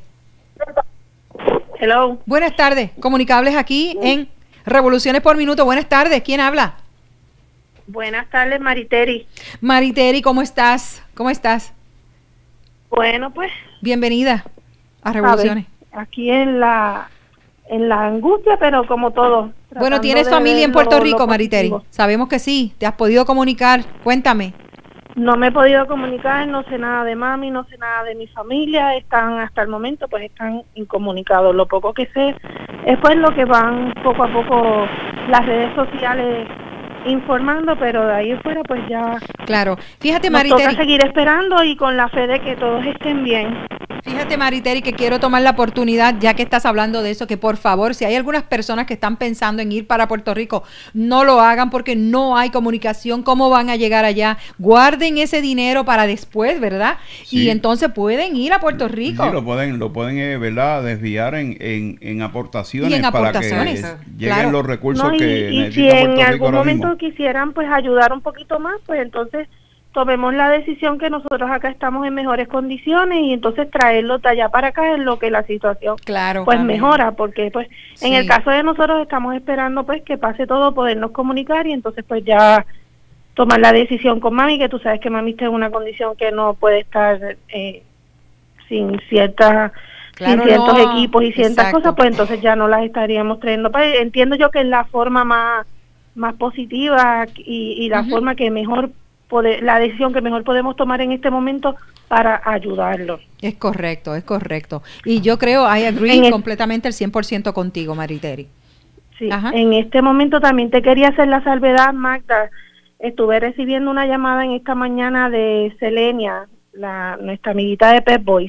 Hello. Buenas tardes, comunicables aquí en Revoluciones por Minuto. Buenas tardes, ¿quién habla? Buenas tardes, Mariteri. Mariteri, ¿cómo estás? ¿Cómo estás? Bueno, pues. Bienvenida a Revoluciones. A ver, aquí en la en la angustia, pero como todo. Bueno, ¿tienes familia en Puerto lo, Rico, lo Mariteri? Sabemos que sí. ¿Te has podido comunicar? Cuéntame. No me he podido comunicar, no sé nada de mami, no sé nada de mi familia, están hasta el momento pues están incomunicados. Lo poco que sé es pues lo que van poco a poco las redes sociales informando, pero de ahí fuera pues ya. Claro, fíjate, nos Mariteri, toca seguir esperando y con la fe de que todos estén bien. Fíjate, Mariteri, que quiero tomar la oportunidad, ya que estás hablando de eso, que por favor, si hay algunas personas que están pensando en ir para Puerto Rico, no lo hagan porque no hay comunicación. ¿Cómo van a llegar allá? Guarden ese dinero para después, ¿verdad? Sí. Y entonces pueden ir a Puerto Rico. Sí, lo pueden, lo pueden eh, ¿verdad? Desviar en, en, en aportaciones, y en aportaciones para que lleguen claro. los recursos no, y, que y necesita si Puerto en Rico algún momento mismo. quisieran pues ayudar un poquito más, pues entonces tomemos la decisión que nosotros acá estamos en mejores condiciones y entonces traerlo de allá para acá en lo que la situación claro, pues también. mejora, porque pues sí. en el caso de nosotros estamos esperando pues que pase todo, podernos comunicar y entonces pues ya tomar la decisión con mami, que tú sabes que mami está en una condición que no puede estar eh, sin ciertas claro, sin ciertos no. equipos y ciertas Exacto. cosas, pues entonces ya no las estaríamos trayendo. Pues, entiendo yo que es la forma más más positiva y, y la uh-huh. forma que mejor poder, la decisión que mejor podemos tomar en este momento para ayudarlos. Es correcto, es correcto. Y yo creo, I agree completamente el cien por ciento contigo, Mariteri. Sí, Ajá. En este momento también te quería hacer la salvedad, Magda. Estuve recibiendo una llamada en esta mañana de Selenia, la, nuestra amiguita de Pep Boys.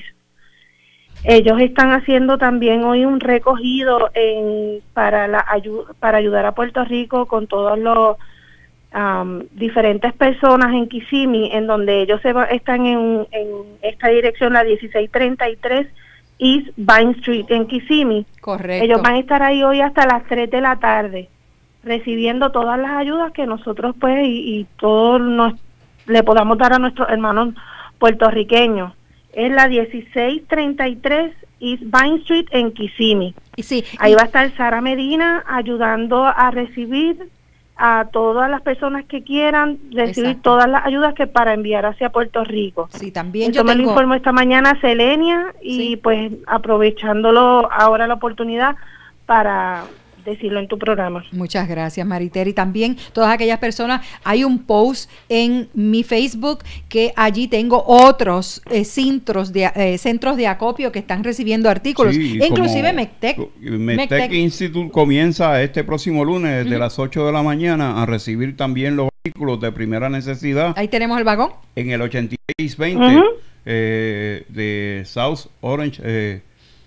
Ellos están haciendo también hoy un recogido en, para, la, para ayudar a Puerto Rico con todos los um, diferentes personas en Kissimmee, en donde ellos se va, están en, en esta dirección, la dieciséis treinta y tres East Vine Street en Kissimmee. Correcto. Ellos van a estar ahí hoy hasta las tres de la tarde, recibiendo todas las ayudas que nosotros pues y, y todos nos le podamos dar a nuestros hermanos puertorriqueños. Es la dieciséis treinta y tres East Vine Street en Kissimmee. Y sí, ahí va a estar Sara Medina ayudando a recibir a todas las personas que quieran recibir Exacto. todas las ayudas que para enviar hacia Puerto Rico. Sí, también Eso yo me tengo... lo informó esta mañana Selenia y sí. pues aprovechándolo ahora la oportunidad para decirlo en tu programa. Muchas gracias, Mariteri. También todas aquellas personas, hay un post en mi Facebook que allí tengo otros eh, centros de eh, centros de acopio que están recibiendo artículos, sí, inclusive MECTEC. MECTEC Institute comienza este próximo lunes desde uh-huh. las ocho de la mañana a recibir también los artículos de primera necesidad. Ahí tenemos el vagón. En el ochenta y seis veinte uh-huh. eh, de South Orange eh,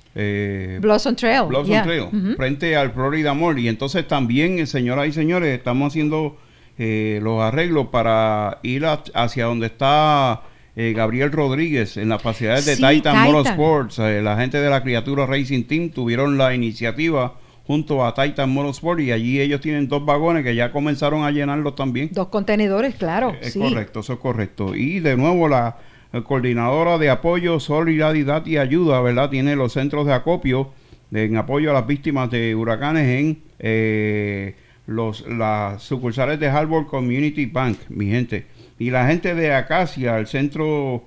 Eh, Blossom Trail, Blossom yeah. Trail uh-huh. frente al Florida Mall. Y entonces también, señoras y señores, estamos haciendo eh, los arreglos para ir a, hacia donde está eh, Gabriel Rodríguez en las facilidades de sí, Titan, Titan Motorsports. Eh, la gente de la Criatura Racing Team tuvieron la iniciativa junto a Titan Motorsports y allí ellos tienen dos vagones que ya comenzaron a llenarlos también. Dos contenedores, claro. Eh, es sí. correcto, eso es correcto. Y de nuevo la coordinadora de apoyo, solidaridad y ayuda, ¿verdad? Tiene los centros de acopio de, en apoyo a las víctimas de huracanes en eh, los las sucursales de Harbor Community Bank, mi gente. Y la gente de Acacia, el centro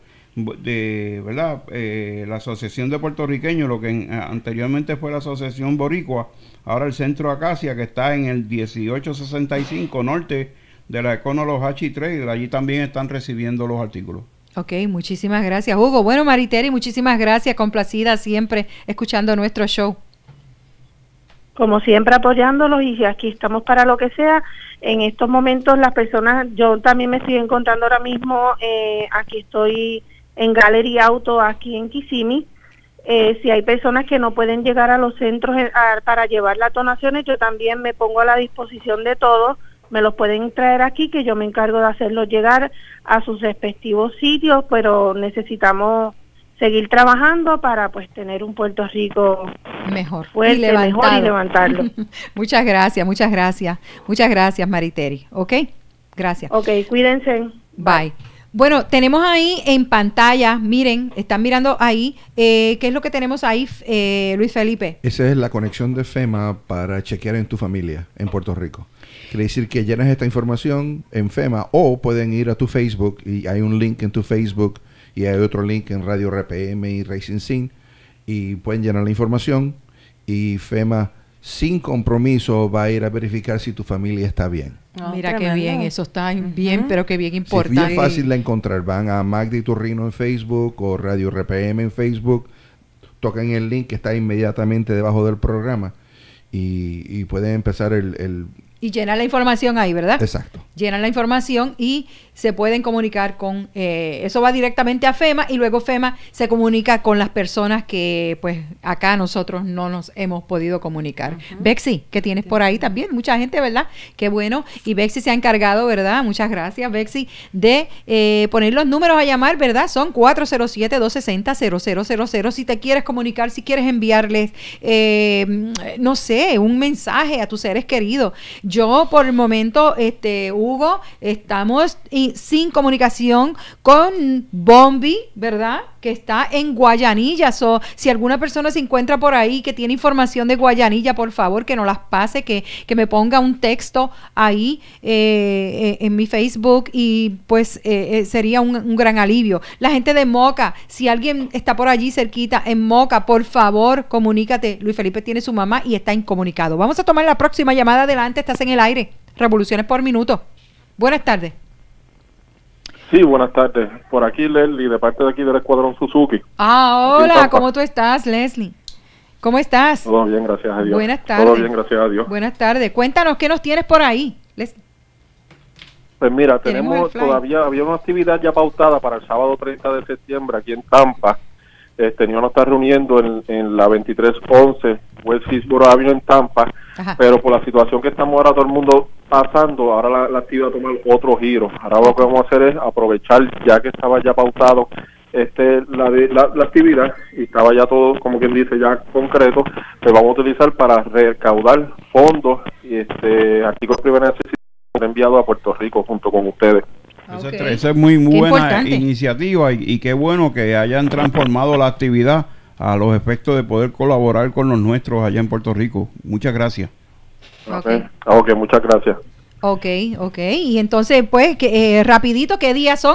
de, ¿verdad? Eh, la Asociación de Puertorriqueños, lo que en, anteriormente fue la Asociación Boricua, ahora el centro Acacia, que está en el dieciocho sesenta y cinco norte de la Econo Hachi Trail, allí también están recibiendo los artículos. Ok, muchísimas gracias, Hugo. Bueno, Mariteri, muchísimas gracias, complacida siempre escuchando nuestro show. Como siempre apoyándolos y aquí estamos para lo que sea. En estos momentos las personas, yo también me estoy encontrando ahora mismo, eh, aquí estoy en Gallery Auto, aquí en Kissimmee. Eh, si hay personas que no pueden llegar a los centros a, para llevar las donaciones, yo también me pongo a la disposición de todos. Me los pueden traer aquí, que yo me encargo de hacerlos llegar a sus respectivos sitios, pero necesitamos seguir trabajando para pues tener un Puerto Rico mejor fuerte, y mejor y levantarlo. Muchas gracias, muchas gracias. Muchas gracias, Mariteri. ¿Ok? Gracias. Ok, cuídense. Bye. Bueno, tenemos ahí en pantalla, miren, están mirando ahí, eh, ¿qué es lo que tenemos ahí, eh, Luis Felipe? Esa es la conexión de FEMA para chequear en tu familia en Puerto Rico. Quiere decir que llenas esta información en FEMA o pueden ir a tu Facebook y hay un link en tu Facebook y hay otro link en Radio R P M y Racing Scene y pueden llenar la información y FEMA sin compromiso va a ir a verificar si tu familia está bien. Oh, Mira qué bien, eso está bien, uh-huh. pero qué bien importante. Sí, es bien fácil de encontrar. Van a Magda Iturrino en Facebook o Radio R P M en Facebook, tocan el link que está inmediatamente debajo del programa y, y pueden empezar el... el Y llenan la información ahí, ¿verdad? Exacto. Llenan la información y se pueden comunicar con... Eh, eso va directamente a FEMA y luego FEMA se comunica con las personas que, pues, acá nosotros no nos hemos podido comunicar. Uh-huh. Bexy, que tienes por ahí también. Mucha gente, ¿verdad? Qué bueno. Y Bexy se ha encargado, ¿verdad? Muchas gracias, Bexy, de eh, poner los números a llamar, ¿verdad? Son cuatro cero siete, dos seis cero, cero cero cero cero. Si te quieres comunicar, si quieres enviarles, eh, no sé, un mensaje a tus seres queridos. Yo, por el momento, este Hugo, estamos y, sin comunicación con Bombi, ¿verdad? Que está en Guayanilla. So, si alguna persona se encuentra por ahí que tiene información de Guayanilla, por favor, que nos las pase, que, que me ponga un texto ahí eh, en mi Facebook y pues eh, sería un, un gran alivio. La gente de Moca, si alguien está por allí cerquita en Moca, por favor, comunícate. Luis Felipe tiene su mamá y está incomunicado. Vamos a tomar la próxima llamada adelante. Estás en el aire. Revoluciones por minuto. Buenas tardes. Sí, buenas tardes. Por aquí Leslie, de parte de aquí del Escuadrón Suzuki. Ah, hola, ¿cómo tú estás, Leslie? ¿Cómo estás? Todo bien, gracias a Dios. Buenas tardes. Todo bien, gracias a Dios. Buenas tardes. Cuéntanos, ¿qué nos tienes por ahí, Leslie? Pues mira, tenemos, tenemos todavía, había una actividad ya pautada para el sábado treinta de septiembre aquí en Tampa. Este, nos está reuniendo en, en la veintitrés once West Hillsborough Avenue en Tampa. Ajá. Pero por la situación que estamos ahora todo el mundo pasando, ahora la, la actividad toma otro giro. Ahora lo que vamos a hacer es aprovechar, ya que estaba ya pautado este la, la, la actividad y estaba ya todo, como quien dice, ya concreto, que vamos a utilizar para recaudar fondos y este artículos de primera necesidad enviado a Puerto Rico junto con ustedes. Okay. Esa, esa es muy, muy buena importante. iniciativa y, y qué bueno que hayan transformado la actividad a los efectos de poder colaborar con los nuestros allá en Puerto Rico. Muchas gracias. Okay, okay muchas gracias. Ok, ok. Y entonces, pues, que, eh, rapidito, ¿qué días son?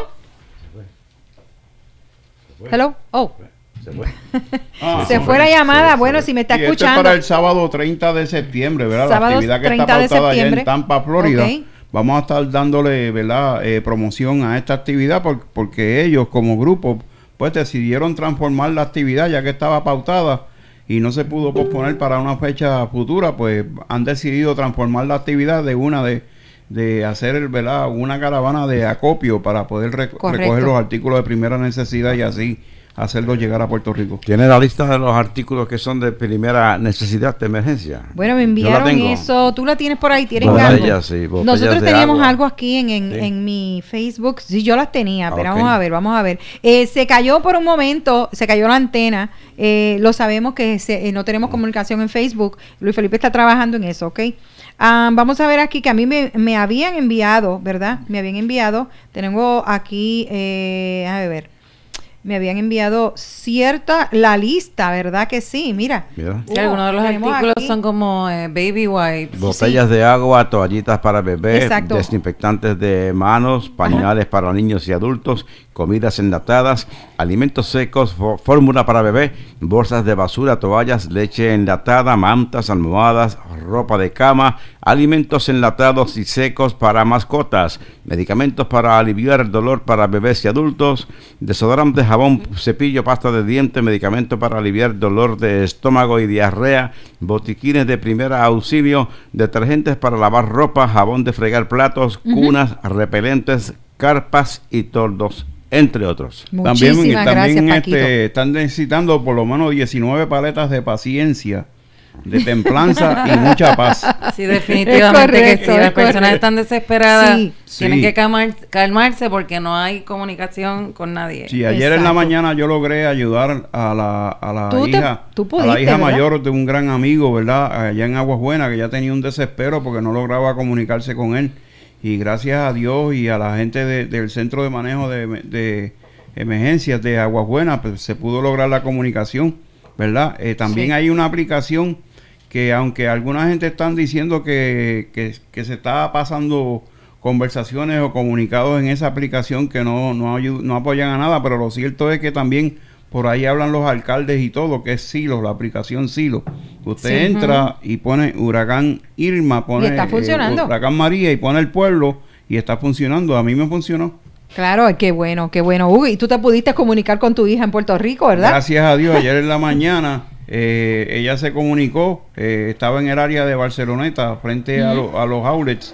Se fue. Hello. Oh. Se fue. Ah, se fue la llamada. Se, bueno, se si me está escuchando. Esto es para el sábado treinta de septiembre, ¿verdad? Sábado la actividad que está pautada allá en Tampa, Florida. Okay. Vamos a estar dándole, ¿verdad?, eh, promoción a esta actividad por, porque ellos como grupo pues decidieron transformar la actividad ya que estaba pautada y no se pudo posponer para una fecha futura, pues han decidido transformar la actividad de una de, de hacer, ¿verdad?, una caravana de acopio para poder rec Correcto. recoger los artículos de primera necesidad y así hacerlos llegar a Puerto Rico. ¿Tiene la lista de los artículos que son de primera necesidad de emergencia? Bueno, me enviaron eso. ¿Tú la tienes por ahí? ¿Tienes algo? Sí, Nosotros teníamos agua. algo aquí en, en, sí. en mi Facebook. Sí, yo las tenía, pero okay. vamos a ver, vamos a ver. Eh, se cayó por un momento, se cayó la antena. Eh, lo sabemos que se, eh, no tenemos comunicación en Facebook. Luis Felipe está trabajando en eso, ¿ok? Um, vamos a ver aquí que a mí me, me habían enviado, ¿verdad? Me habían enviado. Tengo aquí, eh, a ver. Me habían enviado cierta, la lista, ¿verdad que sí? Mira. Mira. Sí, uh, algunos de los artículos aquí. son como eh, baby wipes. Botellas sí. de agua, toallitas para bebés, Exacto. desinfectantes de manos, pañales Ajá. para niños y adultos, comidas enlatadas, alimentos secos, fórmula para bebé, bolsas de basura, toallas, leche enlatada, mantas, almohadas, ropa de cama, alimentos enlatados y secos para mascotas, medicamentos para aliviar el dolor para bebés y adultos, desodorante, jabón, cepillo, pasta de dientes, medicamentos para aliviar dolor de estómago y diarrea, botiquines de primer auxilio, detergentes para lavar ropa, jabón de fregar platos, uh-huh. cunas, repelentes, carpas y toldos, entre otros. Muchísimas también también gracias, este, están necesitando por lo menos diecinueve paletas de paciencia, de templanza y mucha paz. Sí, definitivamente correcto, que si las personas correcto. están desesperadas sí. tienen sí. que calmar, calmarse porque no hay comunicación con nadie. Sí, ayer Exacto. en la mañana yo logré ayudar a la, a la ¿Tú hija te, tú pudiste, a la hija ¿verdad? mayor de un gran amigo, ¿verdad? Allá en Aguas Buenas, que ya tenía un desespero porque no lograba comunicarse con él. Y gracias a Dios y a la gente de, del Centro de Manejo de, de Emergencias de Aguas Buenas, pues se pudo lograr la comunicación, ¿verdad? Eh, también sí. hay una aplicación que aunque alguna gente están diciendo que, que, que se está pasando conversaciones o comunicados en esa aplicación que no, no, no apoyan a nada, pero lo cierto es que también por ahí hablan los alcaldes y todo, que es Silo, la aplicación Silo. Usted sí, entra uh-huh. y pone huracán Irma, pone y está funcionando. Eh, huracán María y pone el pueblo y está funcionando. A mí me funcionó. Claro, qué bueno, qué bueno. Hugo, y tú te pudiste comunicar con tu hija en Puerto Rico, ¿verdad? Gracias a Dios, ayer en la mañana eh, ella se comunicó, eh, estaba en el área de Barceloneta, frente uh-huh. a, lo, a los outlets.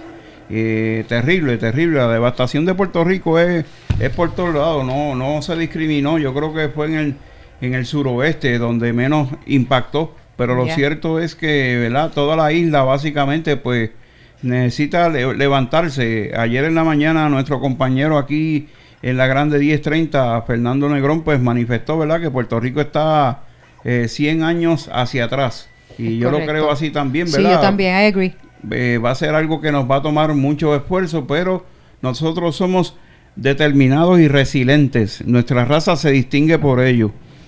Eh, terrible, terrible. La devastación de Puerto Rico es, es por todos lados, no, no se discriminó. Yo creo que fue en el, en el suroeste donde menos impactó, pero lo yeah. cierto es que, ¿verdad?, toda la isla básicamente pues necesita le, levantarse. Ayer en la mañana nuestro compañero aquí en la Grande diez treinta, Fernando Negrón, pues manifestó, ¿verdad?, que Puerto Rico está eh, cien años hacia atrás. Y yo Correcto. lo creo así también, ¿verdad? Sí, yo también, I agree. Eh, va a ser algo que nos va a tomar mucho esfuerzo, pero nosotros somos determinados y resilientes. Nuestra raza se distingue por ello.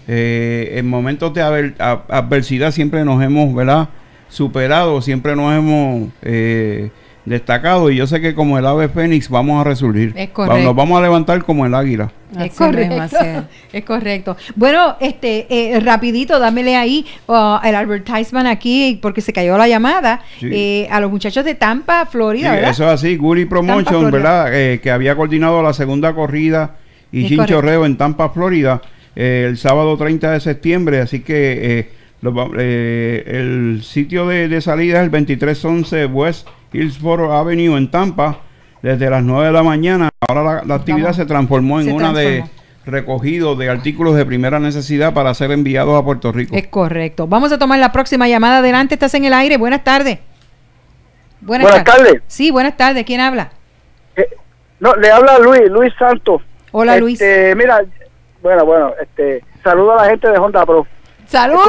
Eh, en momentos de adver, adversidad siempre nos hemos, ¿verdad?, superado, siempre nos hemos eh, destacado, y yo sé que como el ave fénix vamos a resurgir. Es correcto. Nos vamos a levantar como el águila. Es correcto. Es correcto. Bueno, este, eh, rapidito, dámele ahí uh, el advertisement aquí, porque se cayó la llamada, sí. eh, a los muchachos de Tampa, Florida, sí, ¿verdad? Eso es así, Gully Promotion, Tampa, ¿verdad? Eh, que había coordinado la segunda corrida y chinchorreo en Tampa, Florida, eh, el sábado treinta de septiembre, así que eh, lo, eh, el sitio de, de salida es el veintitrés once West Hillsborough Avenue en Tampa, desde las nueve de la mañana. Ahora la, la actividad Vamos. se transformó en se una transformó. de recogido de artículos de primera necesidad para ser enviados a Puerto Rico. Es correcto. Vamos a tomar la próxima llamada. Adelante, estás en el aire. Buenas tardes. Buenas, buenas tardes. tardes. Sí, buenas tardes. ¿Quién habla? Eh, no, le habla Luis, Luis Santos. Hola, Luis. Este, mira, bueno, bueno, este, saludo a la gente de Honda Pro. ¡Saludos!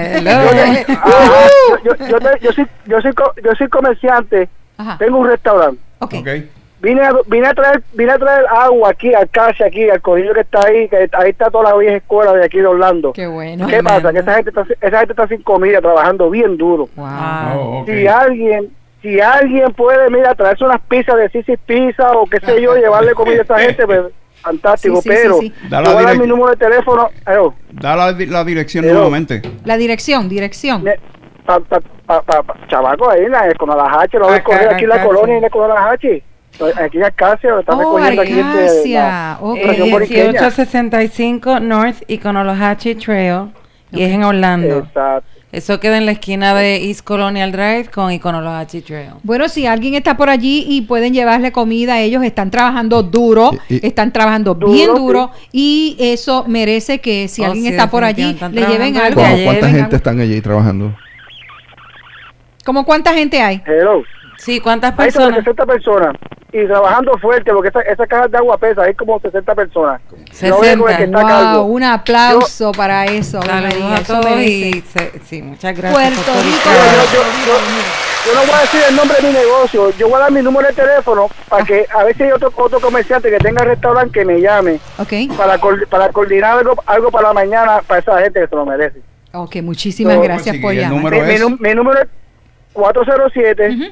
Yo, yo, yo, yo, yo, soy, yo, soy, yo soy comerciante, Ajá. tengo un restaurante. Okay. Okay. Vine a, vine a traer vine a traer agua aquí, al casi aquí, al corillo que está ahí, que ahí está toda la vieja escuela de aquí de Orlando. Qué bueno. ¿Qué pasa? Que esa gente está, esa gente está sin comida, trabajando bien duro. Wow. Oh, okay. Si alguien si alguien puede, mira, traerse unas pizzas de Sisi Pizza o qué sé yo, llevarle comida a esa gente, pues fantástico, sí, sí, pero sí, sí. voy a dar mi número de teléfono. Hello. Da la, la dirección Hello. nuevamente. La dirección, dirección. Pa, pa, pa, pa, pa, chavaco, ahí en la Conalajache, lo voy a correr aquí en la colonia en la Conalajache. Aquí en Acacia, lo están oh, recogiendo aquí este, la, okay. dieciocho sesenta y cinco North Iconolohatchee Trail, y okay. es en Orlando. Exacto. Eso queda en la esquina de East Colonial Drive con Iconolohatchee Trail. Bueno, si alguien está por allí y pueden llevarle comida, ellos están trabajando duro, y, y, están trabajando duro, bien duro, sí. y eso merece que si oh, alguien sí, está por allí, le lleven algo. ¿Cómo cuánta gente algo? están allí trabajando? ¿Cómo cuánta gente hay? Hello. Sí, ¿cuántas personas? Hay sesenta personas. Y trabajando fuerte, porque esa, esa caja de agua pesa, hay como sesenta personas. sesenta. No que está wow, cargo. Un aplauso yo, para eso. Saludos a todos y se, sí, muchas gracias. Puerto Rico. Yo, yo, yo, yo no voy a decir el nombre de mi negocio, yo voy a dar mi número de teléfono para ah. que a ver si hay otro, otro comerciante que tenga restaurante que me llame. Okay. Para, para coordinar algo, algo para la mañana para esa gente que se lo merece. Ok, muchísimas so, gracias por llamar. Mi, mi, mi número es cuatro cero siete, uh-huh.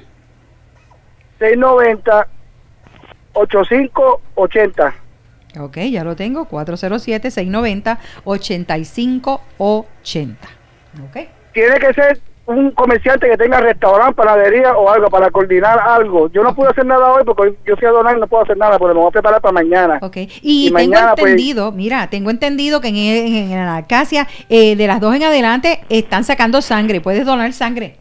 seis noventa, ochenta y cinco ochenta. Ok, ya lo tengo, cuatro cero siete, seis noventa, ochenta y cinco ochenta. Ok. Tiene que ser un comerciante que tenga restaurante, panadería o algo para coordinar algo. Yo no okay. pude hacer nada hoy porque yo fui a donar y no puedo hacer nada, porque me voy a preparar para mañana. Ok, y, y tengo mañana, entendido, pues, mira, tengo entendido que en, en, en la Acacia, eh, de las dos en adelante, están sacando sangre. ¿Puedes donar sangre?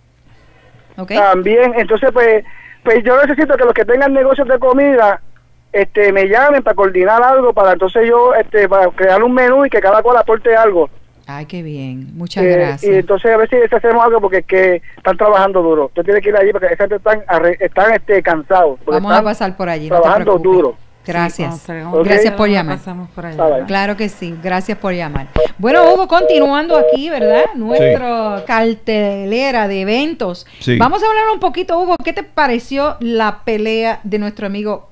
Okay. También, entonces pues, pues yo necesito que los que tengan negocios de comida este me llamen para coordinar algo, para entonces yo este para crear un menú y que cada cual aporte algo. Ay, qué bien, muchas eh, gracias. Y entonces a ver si hacemos algo, porque es que están trabajando duro. Usted tiene que ir allí porque esa gente están, están este, cansados. Vamos a pasar por allí. Trabajando no duro. Gracias. Sí, okay. Gracias por llamar. Por allá. Claro que sí, gracias por llamar. Bueno, Hugo, continuando aquí, ¿verdad? Nuestra sí. cartelera de eventos. Sí. Vamos a hablar un poquito, Hugo, ¿qué te pareció la pelea de nuestro amigo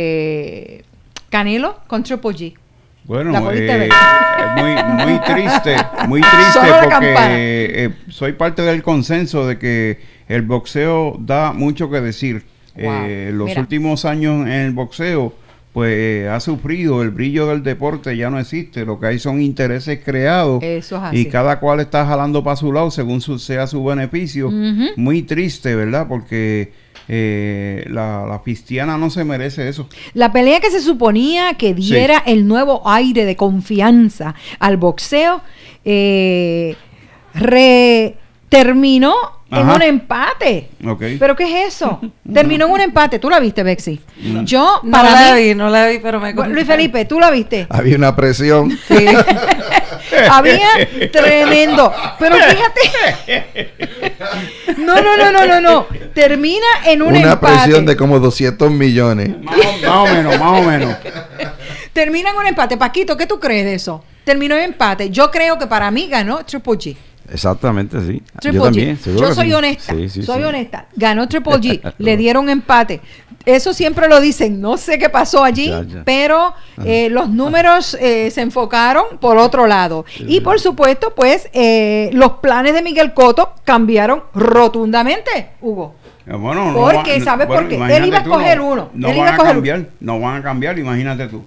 eh, Canelo con Triple G? Bueno, eh, muy, muy triste, muy triste porque eh, soy parte del consenso de que el boxeo da mucho que decir. Wow. Eh, los Mira. últimos años en el boxeo pues eh, ha sufrido, el brillo del deporte ya no existe, lo que hay son intereses creados. Eso es así. Y cada cual está jalando para su lado según su, sea su beneficio. Uh-huh. Muy triste, ¿verdad? Porque eh, la, la cristiana no se merece eso. La pelea que se suponía que diera sí. el nuevo aire de confianza al boxeo eh, re, terminó en Ajá. un empate. Okay. ¿Pero qué es eso? Terminó en un empate. ¿Tú la viste, Bexy? No. Yo, no para la mí, vi, no la vi, pero me conté. Luis Felipe, ¿tú la viste? Había una presión. Sí. Había tremendo. Pero fíjate. No, no, no, no, no, no. Termina en un una empate. Una presión de como doscientos millones. Más, más o menos, más o menos. Termina en un empate. Paquito, ¿qué tú crees de eso? Terminó en empate. Yo creo que para mí ganó Triple G. Exactamente, sí. Triple yo G. también, yo soy sí. honesta, sí, sí, soy sí. honesta. Ganó Triple G, le dieron empate. Eso siempre lo dicen, no sé qué pasó allí, ya, ya. pero eh, los números eh, se enfocaron por otro lado. Sí, y por supuesto, pues, eh, los planes de Miguel Cotto cambiaron rotundamente, Hugo. Bueno, porque, no, ¿sabes bueno, por qué? Él iba a escoger no, uno. No Él van iba a, a coger cambiar, uno. no van a cambiar, imagínate tú.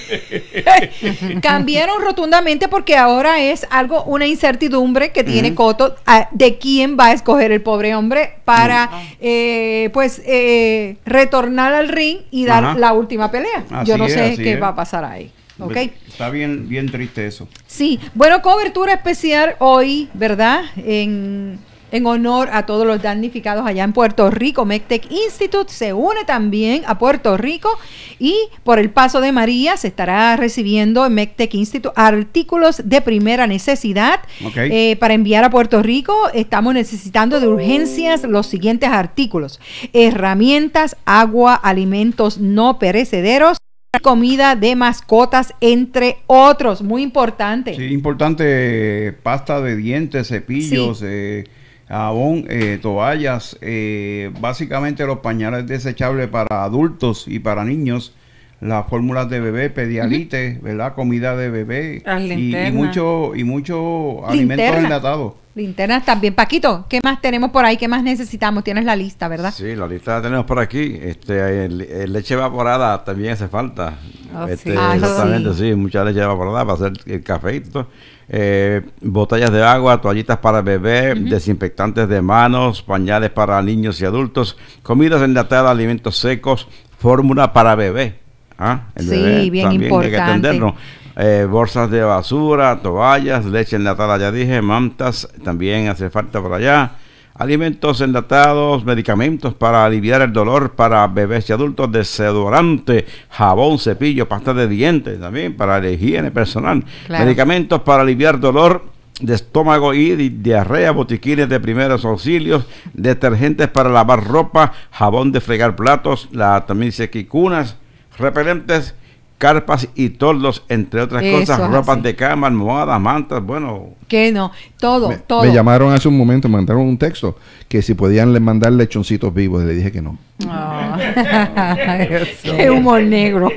Cambiaron rotundamente porque ahora es algo, una incertidumbre que tiene uh-huh. Cotto a, de quién va a escoger el pobre hombre para, uh-huh. eh, pues, eh, retornar al ring y dar uh-huh. la última pelea. Así Yo no es, sé qué es. va a pasar ahí. Okay. Está bien, bien triste eso. Sí, bueno, cobertura especial hoy, ¿verdad? En, en honor a todos los damnificados allá en Puerto Rico. MECTEC Institute se une también a Puerto Rico y por el paso de María se estará recibiendo en MECTEC Institute artículos de primera necesidad okay. eh, para enviar a Puerto Rico. Estamos necesitando de urgencias los siguientes artículos: herramientas, agua, alimentos no perecederos, comida de mascotas, entre otros. Muy importante. Sí, importante, pasta de dientes, cepillos, sí. eh, jabón, eh, toallas, eh, básicamente los pañales desechables para adultos y para niños, las fórmulas de bebé, Pedialite, uh-huh. ¿verdad? Comida de bebé y, y mucho y mucho alimentos enlatados. Linternas también. Paquito, ¿qué más tenemos por ahí? ¿Qué más necesitamos? Tienes la lista, ¿verdad? Sí, la lista la tenemos por aquí. Este, el, el leche evaporada también hace falta. Oh, este, sí. Ah, exactamente, sí. sí, mucha leche evaporada para hacer el café y todo. Eh, botellas de agua, toallitas para bebé, uh-huh. desinfectantes de manos, pañales para niños y adultos, comidas enlatadas, alimentos secos, fórmula para bebé. ¿Ah? El sí, bebé bien también importante. Hay que atenderlo. Eh, bolsas de basura, toallas, leche enlatada, ya dije, mantas, también hace falta por allá. Alimentos enlatados, medicamentos para aliviar el dolor para bebés y adultos, desodorante, jabón, cepillo, pasta de dientes también para la higiene personal. Claro. Medicamentos para aliviar dolor de estómago y di diarrea, botiquines de primeros auxilios, detergentes para lavar ropa, jabón de fregar platos, la, también dice que cunas, repelentes, carpas y toldos, entre otras Eso cosas, ropas así. de cama, almohadas, mantas, bueno. Que no, todo, me, todo. Me llamaron hace un momento, me mandaron un texto que si podían le mandar lechoncitos vivos, le dije que no. Oh. Qué humor negro.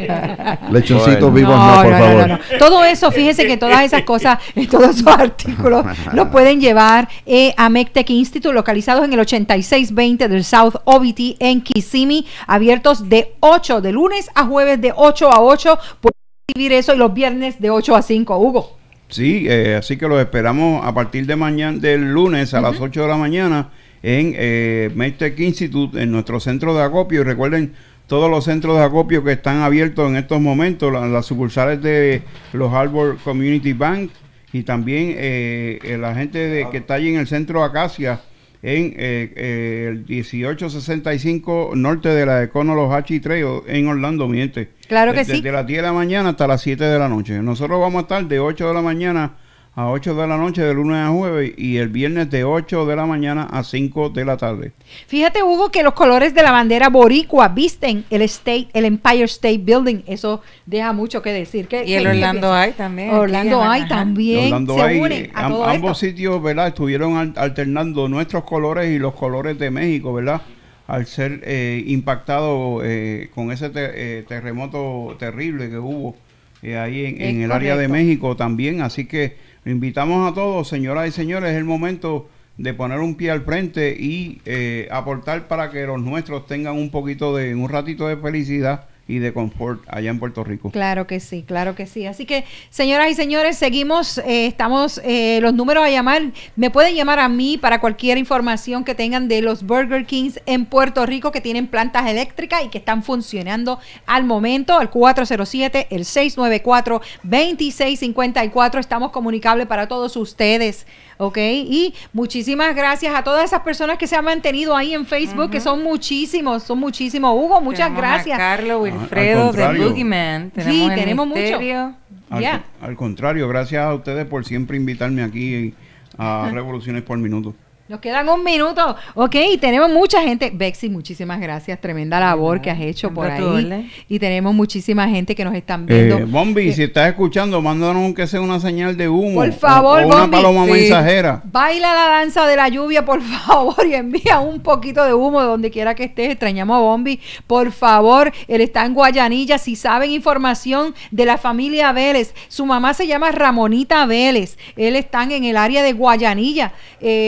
Lechoncitos bueno. vivos no, no por no, favor. No, no. Todo eso, fíjese que todas esas cosas, todos esos artículos los pueden llevar eh, a MECTEC Institute, localizados en el ochenta y seis veinte del South O B T en Kissimmee, abiertos de ocho, de lunes a jueves de ocho a ocho, pueden recibir eso, y los viernes de ocho a cinco, Hugo. Sí, eh, así que los esperamos a partir de mañana, del lunes a uh-huh. las ocho de la mañana en eh, MECTEC Institute, en nuestro centro de acopio. Y recuerden, todos los centros de acopio que están abiertos en estos momentos, la, las sucursales de los Harbor Community Bank y también eh, la gente de, que está allí en el centro Acacia, en eh, eh, el dieciocho sesenta y cinco norte de la Econo Hachi Trail en Orlando, mi gente. Claro que Desde sí. Desde las diez de la mañana hasta las siete de la noche. Nosotros vamos a estar de ocho de la mañana a ocho de la noche de lunes a jueves, y el viernes de ocho de la mañana a cinco de la tarde. Fíjate, Hugo, que los colores de la bandera boricua visten el State, el Empire State Building. Eso deja mucho que decir. ¿Qué, y el Orlando Eye también. Orlando Eye también Orlando se Eye, unen a todo ambos esto. sitios, ¿verdad? Estuvieron al, alternando nuestros colores y los colores de México, ¿verdad? Al ser eh, impactado eh, con ese te, eh, terremoto terrible que hubo eh, ahí en, en el área de México también. Así que invitamos a todos, señoras y señores, es el momento de poner un pie al frente y eh, aportar para que los nuestros tengan un poquito de, un ratito de felicidad y de confort allá en Puerto Rico. Claro que sí, claro que sí. Así que, señoras y señores, seguimos, eh, estamos, eh, los números a llamar, me pueden llamar a mí para cualquier información que tengan de los Burger Kings en Puerto Rico, que tienen plantas eléctricas y que están funcionando al momento, al cuatro cero siete, el seis nueve cuatro, dos seis cinco cuatro. Estamos comunicables para todos ustedes, ¿ok? Y muchísimas gracias a todas esas personas que se han mantenido ahí en Facebook, uh-huh. que son muchísimos, son muchísimos. Hugo, muchas tenemos gracias. A Carlos, Wilfredo, de Boogeyman. Sí, tenemos mucho. Al, yeah. al contrario, gracias a ustedes por siempre invitarme aquí a Revoluciones por Minuto. Nos quedan un minuto. Ok, tenemos mucha gente. Bexy, muchísimas gracias. Tremenda labor que has hecho por ahí. Y tenemos muchísima gente que nos están viendo. Eh, Bombi, eh, si estás escuchando, mándanos aunque sea una señal de humo. Por favor, o, o una Bombi, paloma sí. mensajera. Baila la danza de la lluvia, por favor, y envía un poquito de humo de donde quiera que estés. Extrañamos a Bombi. Por favor, él está en Guayanilla. Si saben información de la familia Vélez, su mamá se llama Ramonita Vélez. Él está en el área de Guayanilla. Eh, por favor,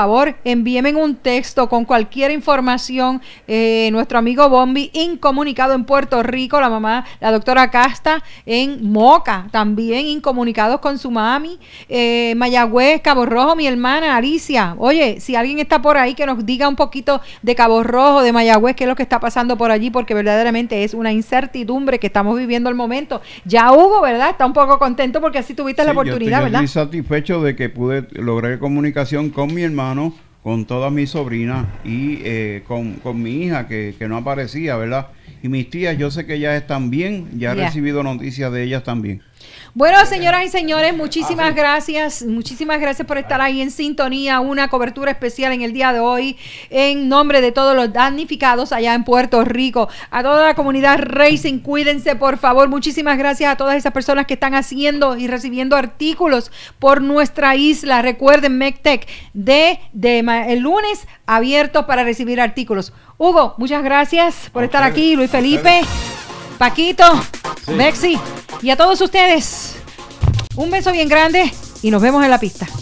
favor, envíenme un texto con cualquier información. Eh, nuestro amigo Bombi, incomunicado en Puerto Rico, la mamá, la doctora Casta en Moca, también incomunicados con su mami, eh, Mayagüez, Cabo Rojo, mi hermana Alicia. Oye, si alguien está por ahí que nos diga un poquito de Cabo Rojo, de Mayagüez, qué es lo que está pasando por allí, porque verdaderamente es una incertidumbre que estamos viviendo al momento. Ya Hugo, ¿verdad? Está un poco contento porque así tuviste sí, la oportunidad, yo ¿verdad? Estoy satisfecho de que pude lograr comunicación con mi hermano, con todas mis sobrinas y eh, con, con mi hija que, que no aparecía, ¿verdad? Y mis tías, yo sé que ellas están bien, ya he yeah. recibido noticias de ellas también. Bueno, señoras y señores, muchísimas gracias, muchísimas gracias por estar ahí en sintonía, una cobertura especial en el día de hoy, en nombre de todos los damnificados allá en Puerto Rico, a toda la comunidad Racing, cuídense por favor, muchísimas gracias a todas esas personas que están haciendo y recibiendo artículos por nuestra isla, recuerden MECTEC, de, de el lunes abierto para recibir artículos. Hugo, muchas gracias por estar aquí, Luis Felipe, Paquito, sí. Bexi, y a todos ustedes, un beso bien grande y nos vemos en la pista.